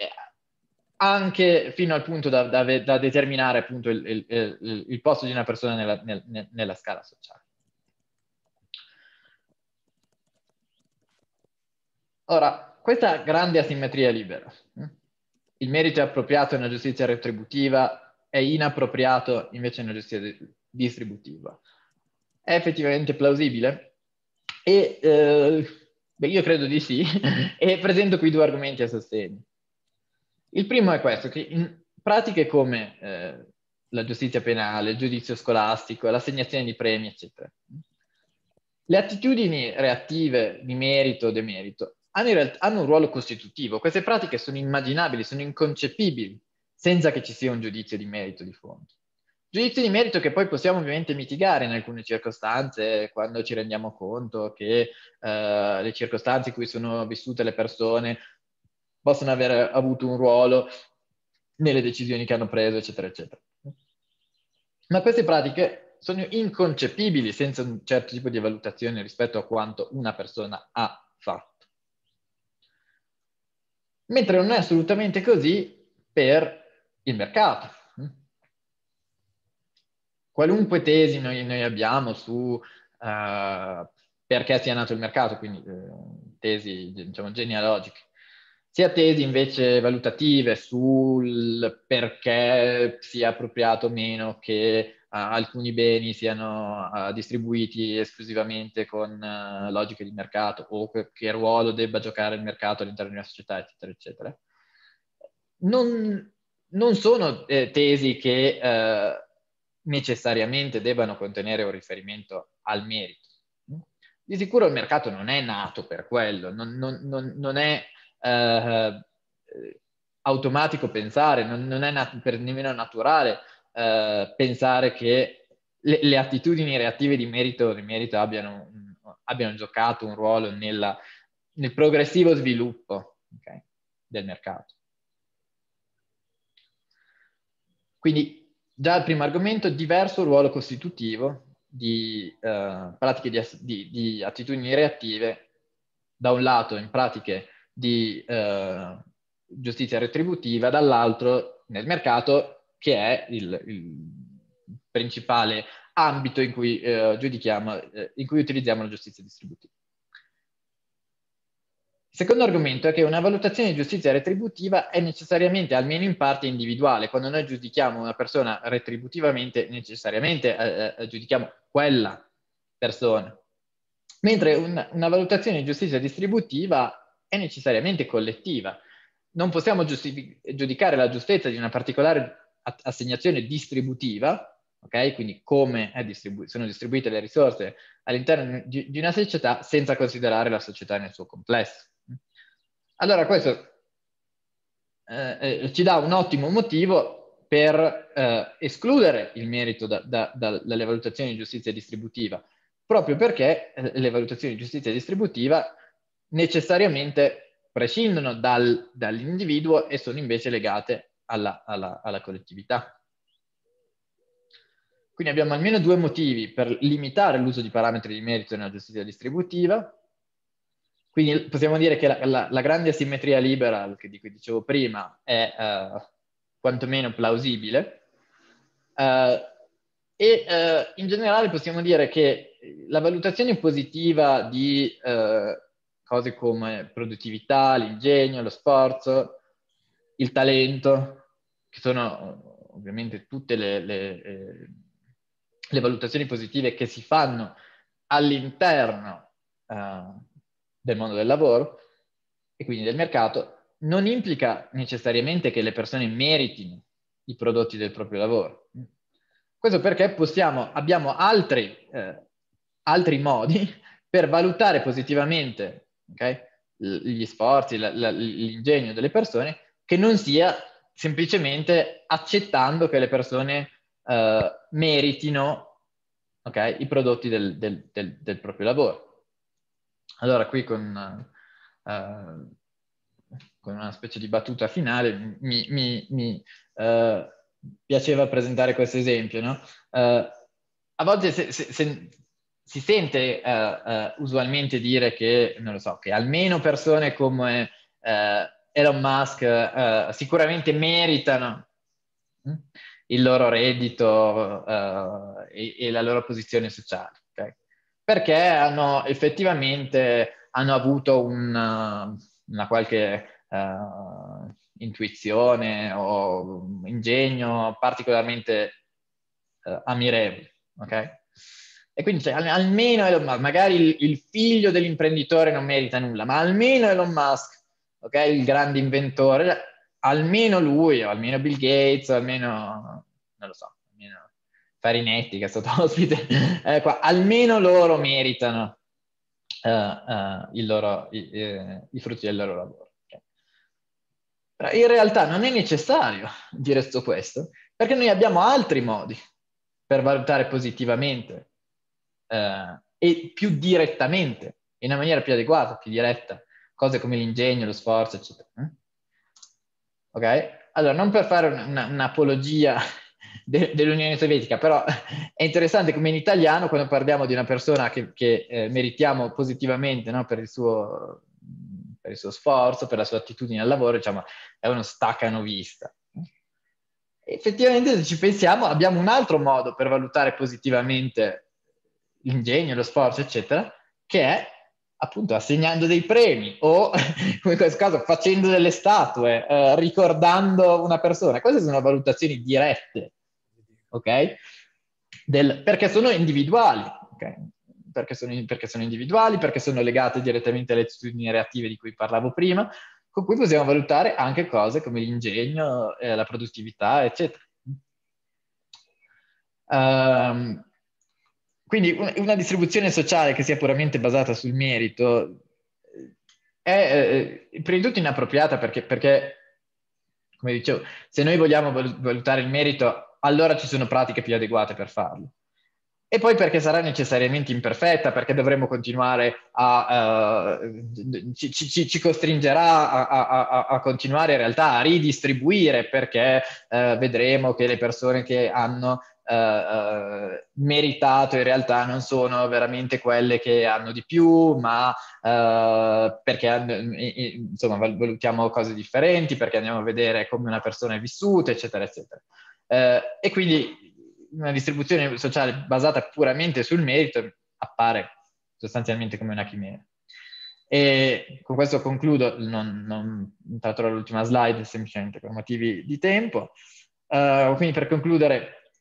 anche fino al punto da, da, da determinare appunto il, il, il, il posto di una persona nella, nel, nella scala sociale. Ora, questa grande asimmetria libera, il merito è appropriato in una giustizia retributiva, è inappropriato invece in una giustizia distributiva. È effettivamente plausibile? E eh, beh, io credo di sì, e presento qui due argomenti a sostegno. Il primo è questo, che in pratiche come eh, la giustizia penale, il giudizio scolastico, l'assegnazione di premi, eccetera, le attitudini reattive di merito o demerito hanno, in realtà, hanno un ruolo costitutivo. Queste pratiche sono immaginabili, sono inconcepibili, senza che ci sia un giudizio di merito di fondo. Giudizio di merito che poi possiamo ovviamente mitigare in alcune circostanze, quando ci rendiamo conto che eh, le circostanze in cui sono vissute le persone possono aver avuto un ruolo nelle decisioni che hanno preso, eccetera, eccetera. Ma queste pratiche sono inconcepibili senza un certo tipo di valutazione rispetto a quanto una persona ha fatto. Mentre non è assolutamente così per il mercato. Qualunque tesi noi, noi abbiamo su uh, perché sia nato il mercato, quindi eh, tesi diciamo genealogiche, sia tesi invece valutative sul perché sia appropriato o meno che uh, alcuni beni siano uh, distribuiti esclusivamente con uh, logiche di mercato o che, che ruolo debba giocare il mercato all'interno di una società, eccetera, eccetera. Non, non sono eh, tesi che eh, necessariamente debbano contenere un riferimento al merito. Di sicuro il mercato non è nato per quello, non, non, non, non è eh, automatico pensare, non, non è nat- per nemmeno naturale eh, pensare che le, le attitudini reattive di merito, di merito abbiano, abbiano giocato un ruolo nella, nel progressivo sviluppo, okay, del mercato. Quindi già il primo argomento, diverso ruolo costitutivo di eh, pratiche di, di, di attitudini reattive, da un lato in pratiche di eh, giustizia retributiva, dall'altro nel mercato, che è il, il principale ambito in cui eh, giudichiamo, eh, in cui utilizziamo la giustizia distributiva. Il secondo argomento è che una valutazione di giustizia retributiva è necessariamente, almeno in parte, individuale. Quando noi giudichiamo una persona retributivamente, necessariamente eh, eh, giudichiamo quella persona. Mentre un, una valutazione di giustizia distributiva è necessariamente collettiva. Non possiamo giudicare la giustezza di una particolare assegnazione distributiva, ok? Quindi come è distribu- sono distribuite le risorse all'interno di, di una società, senza considerare la società nel suo complesso. Allora questo eh, eh, ci dà un ottimo motivo per eh, escludere il merito da, da, da, dalle valutazioni di giustizia distributiva, proprio perché eh, le valutazioni di giustizia distributiva necessariamente prescindono dal, dall'individuo e sono invece legate alla, alla, alla collettività. Quindi abbiamo almeno due motivi per limitare l'uso di parametri di merito nella giustizia distributiva. Quindi possiamo dire che la, la, la grande asimmetria liberal, che di cui dicevo prima, è uh, quantomeno plausibile. Uh, e uh, in generale possiamo dire che la valutazione positiva di uh, cose come produttività, l'ingegno, lo sforzo, il talento, che sono ovviamente tutte le, le, le valutazioni positive che si fanno all'interno uh, del mondo del lavoro e quindi del mercato, non implica necessariamente che le persone meritino i prodotti del proprio lavoro. Questo perché possiamo, abbiamo altri, eh, altri modi per valutare positivamente, okay, gli sforzi, la, la, l'ingegno delle persone, che non sia semplicemente accettando che le persone eh, meritino, okay, i prodotti del, del, del, del proprio lavoro. Allora qui con, uh, con una specie di battuta finale mi, mi, mi uh, piaceva presentare questo esempio, no? Uh, a volte se, se, se, si sente uh, uh, usualmente dire che, non lo so, che almeno persone come uh, Elon Musk uh, sicuramente meritano hm, il loro reddito uh, e, e la loro posizione sociale, okay? Perché hanno effettivamente hanno avuto una, una qualche uh, intuizione o ingegno particolarmente uh, ammirevole, ok? E quindi cioè, almeno Elon Musk, magari il, il figlio dell'imprenditore non merita nulla, ma almeno Elon Musk, ok? Il grande inventore, almeno lui, o almeno Bill Gates, o almeno, non lo so, almeno Farinetti che è stato ospite, eh, qua, almeno loro meritano uh, uh, il loro, i, eh, i frutti del loro lavoro. Okay. Però in realtà non è necessario dire tutto questo, perché noi abbiamo altri modi per valutare positivamente uh, e più direttamente, in una maniera più adeguata, più diretta, cose come l'ingegno, lo sforzo, eccetera. Ok? Allora, non per fare un'apologia de, dell'Unione Sovietica, però è interessante come in italiano, quando parliamo di una persona che, che eh, meritiamo positivamente, no, per il suo, per il suo sforzo, per la sua attitudine al lavoro, diciamo, è uno staccanovista. Effettivamente, se ci pensiamo, abbiamo un altro modo per valutare positivamente l'ingegno, lo sforzo, eccetera, che è appunto assegnando dei premi o, come in questo caso, facendo delle statue, eh, ricordando una persona. Queste sono valutazioni dirette, ok? Del, perché sono individuali, ok? Perché sono, perché sono individuali, perché sono legate direttamente alle attitudini reattive di cui parlavo prima, con cui possiamo valutare anche cose come l'ingegno, eh, la produttività, eccetera. Um, quindi una, una distribuzione sociale che sia puramente basata sul merito è eh, prima di tutto inappropriata perché, perché, come dicevo, se noi vogliamo valutare il merito, allora ci sono pratiche più adeguate per farlo. e poi perché sarà necessariamente imperfetta, perché dovremo continuare a, uh, ci, ci, ci costringerà a, a, a, a continuare in realtà a ridistribuire, perché uh, vedremo che le persone che hanno uh, uh, meritato in realtà non sono veramente quelle che hanno di più, ma uh, perché insomma valutiamo cose differenti, perché andiamo a vedere come una persona è vissuta, eccetera, eccetera. Uh, e quindi una distribuzione sociale basata puramente sul merito appare sostanzialmente come una chimera. E con questo concludo, non, non tratterò l'ultima slide semplicemente per motivi di tempo. Uh, quindi per concludere,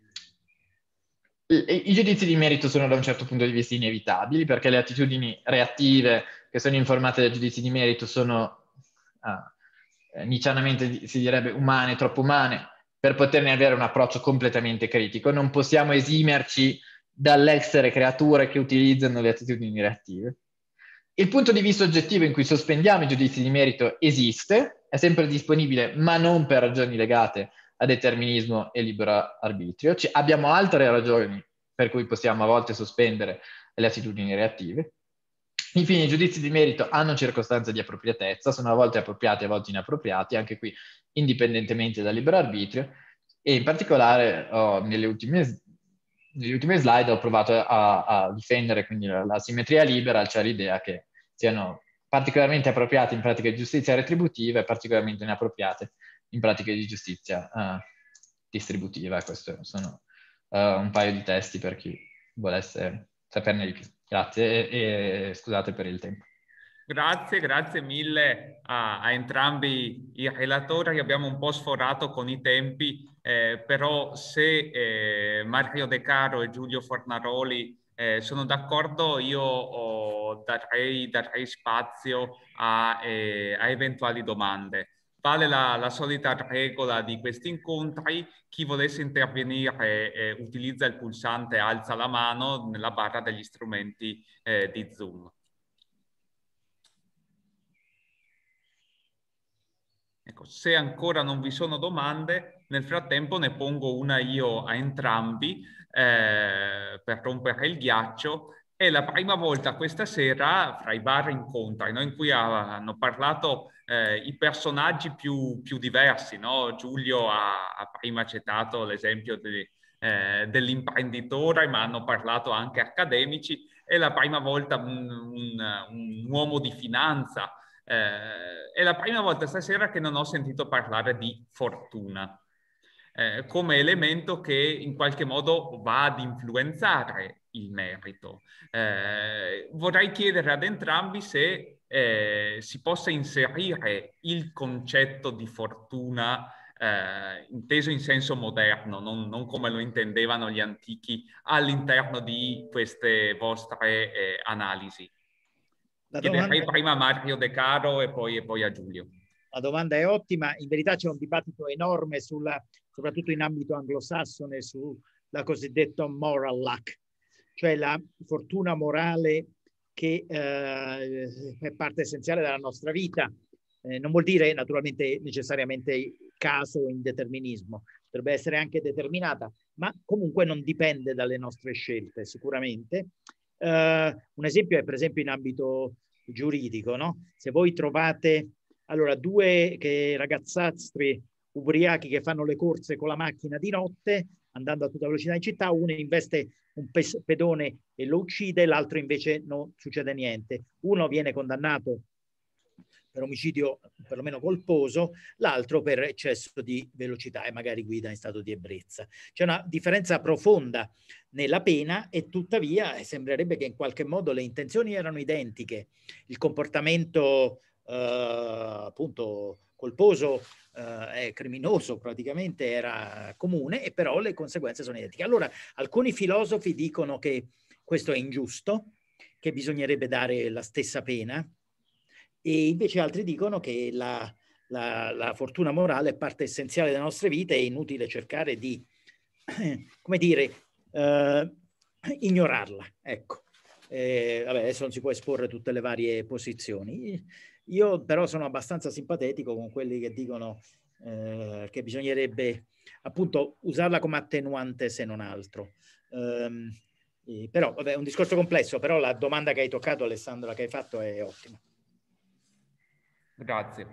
i, i giudizi di merito sono da un certo punto di vista inevitabili, perché le attitudini reattive che sono informate dai giudizi di merito sono, uh, eh, niccianamente si direbbe, umane, troppo umane, per poterne avere un approccio completamente critico. Non possiamo esimerci dall'essere creature che utilizzano le attitudini reattive. Il punto di vista oggettivo in cui sospendiamo i giudizi di merito esiste, è sempre disponibile, ma non per ragioni legate a determinismo e libero arbitrio. Ci, abbiamo altre ragioni per cui possiamo a volte sospendere le attitudini reattive. Infine, i giudizi di merito hanno circostanze di appropriatezza, sono a volte appropriati, a volte inappropriati, anche qui indipendentemente dal libero arbitrio, e in particolare oh, nelle, ultime, nelle ultime slide ho provato a, a difendere quindi la, la simmetria libera, cioè l'idea che siano particolarmente appropriate in pratiche di giustizia retributiva e particolarmente inappropriate in pratiche di giustizia uh, distributiva. Questi sono uh, un paio di testi per chi volesse saperne di più. Grazie e, e scusate per il tempo. Grazie, grazie mille a, a entrambi i relatori. Abbiamo un po' sforato con i tempi, eh, però se eh, Mario De Caro e Giulio Fornaroli eh, sono d'accordo, io oh, darei, darei spazio a, eh, a eventuali domande. Vale la, la solita regola di questi incontri: chi volesse intervenire eh, utilizza il pulsante alza la mano nella barra degli strumenti eh, di Zoom. Ecco, se ancora non vi sono domande, nel frattempo ne pongo una io a entrambi eh, per rompere il ghiaccio. È la prima volta questa sera, fra i vari incontri, no, in cui ha, hanno parlato eh, i personaggi più, più diversi, no? Giulio ha, ha prima citato l'esempio de, eh, dell'imprenditore, ma hanno parlato anche accademici. È la prima volta un, un, un uomo di finanza. Eh, è la prima volta stasera che non ho sentito parlare di fortuna eh, come elemento che in qualche modo va ad influenzare il merito. Eh, vorrei chiedere ad entrambi se eh, si possa inserire il concetto di fortuna eh, inteso in senso moderno, non, non come lo intendevano gli antichi, all'interno di queste vostre eh, analisi. La Chiederei domanda... prima a Mario De Caro e poi, e poi a Giulio. La domanda è ottima. In verità c'è un dibattito enorme, sulla, soprattutto in ambito anglosassone, sulla cosiddetta moral luck, cioè la fortuna morale che eh, è parte essenziale della nostra vita. Eh, non vuol dire naturalmente necessariamente caso o indeterminismo, potrebbe essere anche determinata, ma comunque non dipende dalle nostre scelte, sicuramente. Uh, un esempio è per esempio in ambito giuridico, no? Se voi trovate allora due che ragazzastri ubriachi che fanno le corse con la macchina di notte andando a tutta velocità in città, uno investe un pedone e lo uccide, l'altro invece non succede niente. Uno viene condannato per omicidio perlomeno colposo, l'altro per eccesso di velocità e magari guida in stato di ebbrezza. C'è una differenza profonda nella pena e tuttavia sembrerebbe che in qualche modo le intenzioni erano identiche. Il comportamento eh, appunto colposo eh, e criminoso praticamente era comune, e però le conseguenze sono identiche. Allora, alcuni filosofi dicono che questo è ingiusto, che bisognerebbe dare la stessa pena, e invece altri dicono che la, la, la fortuna morale è parte essenziale delle nostre vite, è inutile cercare di, come dire, eh, ignorarla. Ecco. Eh, vabbè, adesso non si può esporre tutte le varie posizioni. Io però sono abbastanza simpatetico con quelli che dicono eh, che bisognerebbe appunto usarla come attenuante se non altro. Ehm, eh, però, vabbè, è un discorso complesso, però la domanda che hai toccato, Alessandra, che hai fatto è ottima. Grazie.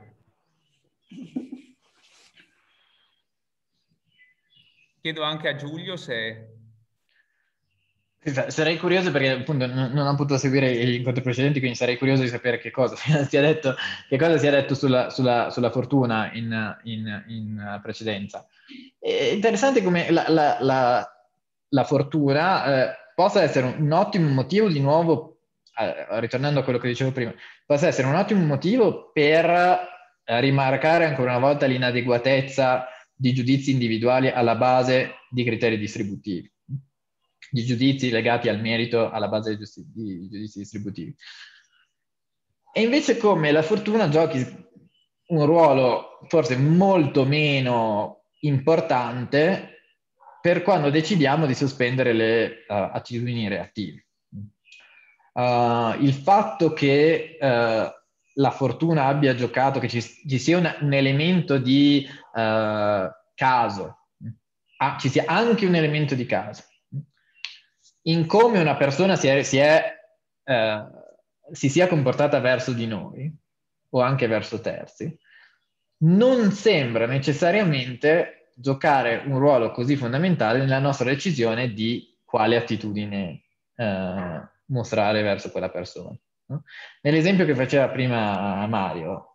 Chiedo anche a Giulio se... Sarei curioso perché appunto non, non ho potuto seguire gli incontri precedenti, quindi sarei curioso di sapere che cosa si è detto, che cosa si è detto sulla, sulla, sulla fortuna in, in, in precedenza. È interessante come la, la, la, la fortuna eh, possa essere un, un ottimo motivo, di nuovo, eh, ritornando a quello che dicevo prima, possa essere un ottimo motivo per eh, rimarcare ancora una volta l'inadeguatezza di giudizi individuali alla base di criteri distributivi, di giudizi legati al merito alla base di, di giudizi distributivi. E invece come la fortuna giochi un ruolo forse molto meno importante per quando decidiamo di sospendere le uh, attitudini reattive. Uh, il fatto che uh, la fortuna abbia giocato, che ci, ci sia un, un elemento di uh, caso, ah, ci sia anche un elemento di caso, in come una persona si, è, si, è, eh, si sia comportata verso di noi, o anche verso terzi, non sembra necessariamente giocare un ruolo così fondamentale nella nostra decisione di quale attitudine eh, mostrare verso quella persona. No? Nell'esempio che faceva prima Mario,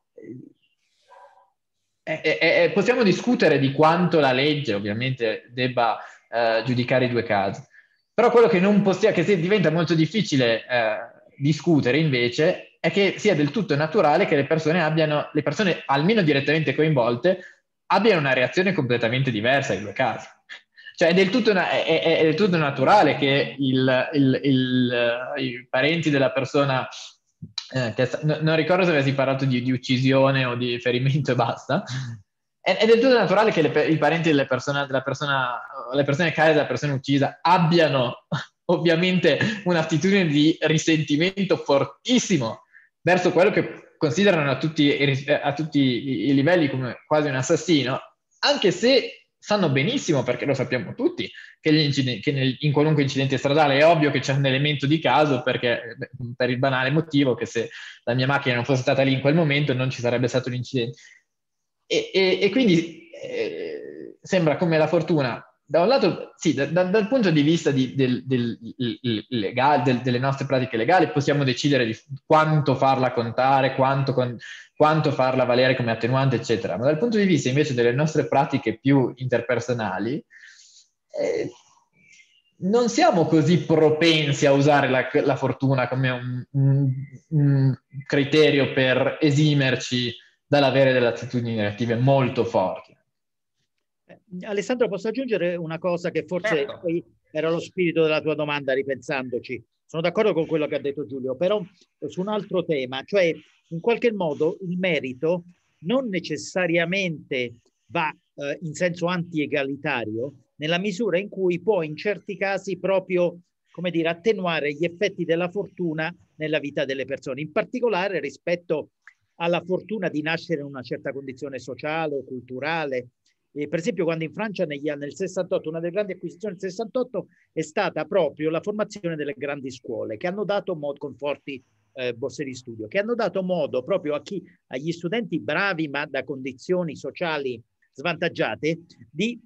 eh, eh, eh, possiamo discutere di quanto la legge ovviamente debba eh, giudicare i due casi, però quello che non possiamo, che diventa molto difficile eh, discutere invece è che sia del tutto naturale che le persone abbiano, le persone almeno direttamente coinvolte, abbiano una reazione completamente diversa ai due casi. Cioè è del tutto, una, è, è, è del tutto naturale che il, il, il, uh, i parenti della persona, eh, che, no, non ricordo se avessi parlato di, di uccisione o di ferimento e basta, è, è del tutto naturale che le, i parenti delle persone, della persona, le persone care della persona uccisa abbiano ovviamente un'attitudine di risentimento fortissimo verso quello che considerano a tutti, a tutti i, i livelli come quasi un assassino, anche se sanno benissimo, perché lo sappiamo tutti, che, gli incidenti, che nel, in qualunque incidente stradale è ovvio che c'è un elemento di caso, perché per il banale motivo che se la mia macchina non fosse stata lì in quel momento non ci sarebbe stato l'incidente. E, e, e quindi eh, sembra come la fortuna, da un lato, sì, da, da, dal punto di vista di, del, del, del, legale, del, delle nostre pratiche legali, possiamo decidere di quanto farla contare, quanto, con, quanto farla valere come attenuante, eccetera. Ma dal punto di vista invece delle nostre pratiche più interpersonali, eh, non siamo così propensi a usare la, la fortuna come un, un, un criterio per esimerci dall'avere delle attitudini negative molto forti. Alessandro, posso aggiungere una cosa che forse Certo. poi era lo spirito della tua domanda, ripensandoci. Sono d'accordo con quello che ha detto Giulio, però su un altro tema, cioè in qualche modo il merito non necessariamente va eh, in senso anti-egalitario, nella misura in cui può in certi casi proprio, come dire, attenuare gli effetti della fortuna nella vita delle persone, in particolare rispetto alla fortuna di nascere in una certa condizione sociale o culturale. Eh, per esempio, quando in Francia negli anni nel sessantotto, una delle grandi acquisizioni del sessantotto è stata proprio la formazione delle grandi scuole, che hanno dato modo, con forti eh, borse di studio, che hanno dato modo proprio a chi, agli studenti bravi ma da condizioni sociali svantaggiate di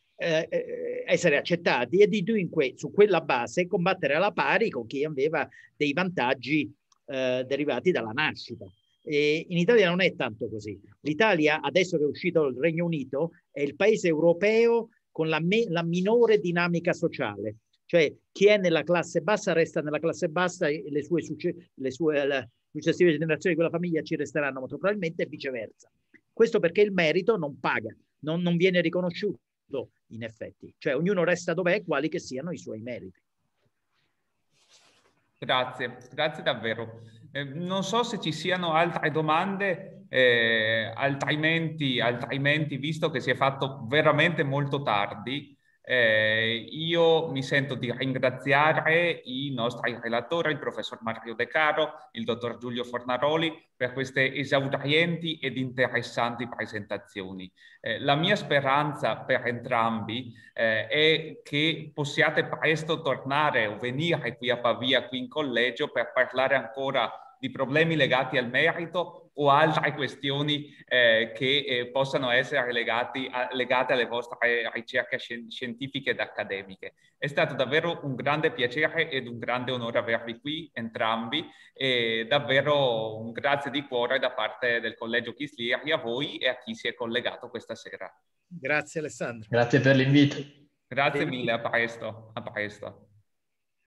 eh, essere accettati e di dunque su quella base combattere alla pari con chi aveva dei vantaggi eh, derivati dalla nascita. E in Italia non è tanto così. L'Italia, adesso che è uscito il Regno Unito, è il paese europeo con la, me, la minore dinamica sociale. Cioè chi è nella classe bassa resta nella classe bassa e le sue, le sue le successive generazioni di quella famiglia ci resteranno molto probabilmente e viceversa. Questo perché il merito non paga, non, non viene riconosciuto in effetti. Cioè ognuno resta dov'è, quali che siano i suoi meriti. Grazie, grazie davvero. Eh, non so se ci siano altre domande, eh, altrimenti, altrimenti, visto che si è fatto veramente molto tardi, Eh, io mi sento di ringraziare i nostri relatori, il professor Mario De Caro, il dottor Giulio Fornaroli, per queste esaurienti ed interessanti presentazioni. Eh, la mia speranza per entrambi eh, è che possiate presto tornare o venire qui a Pavia, qui in collegio, per parlare ancora di problemi legati al merito o altre questioni eh, che eh, possano essere legati a, legate alle vostre ricerche scientifiche ed accademiche. È stato davvero un grande piacere ed un grande onore avervi qui entrambi e davvero un grazie di cuore da parte del Collegio Chislieri a voi e a chi si è collegato questa sera. Grazie Alessandro. Grazie per l'invito. Grazie mille, a presto, a presto.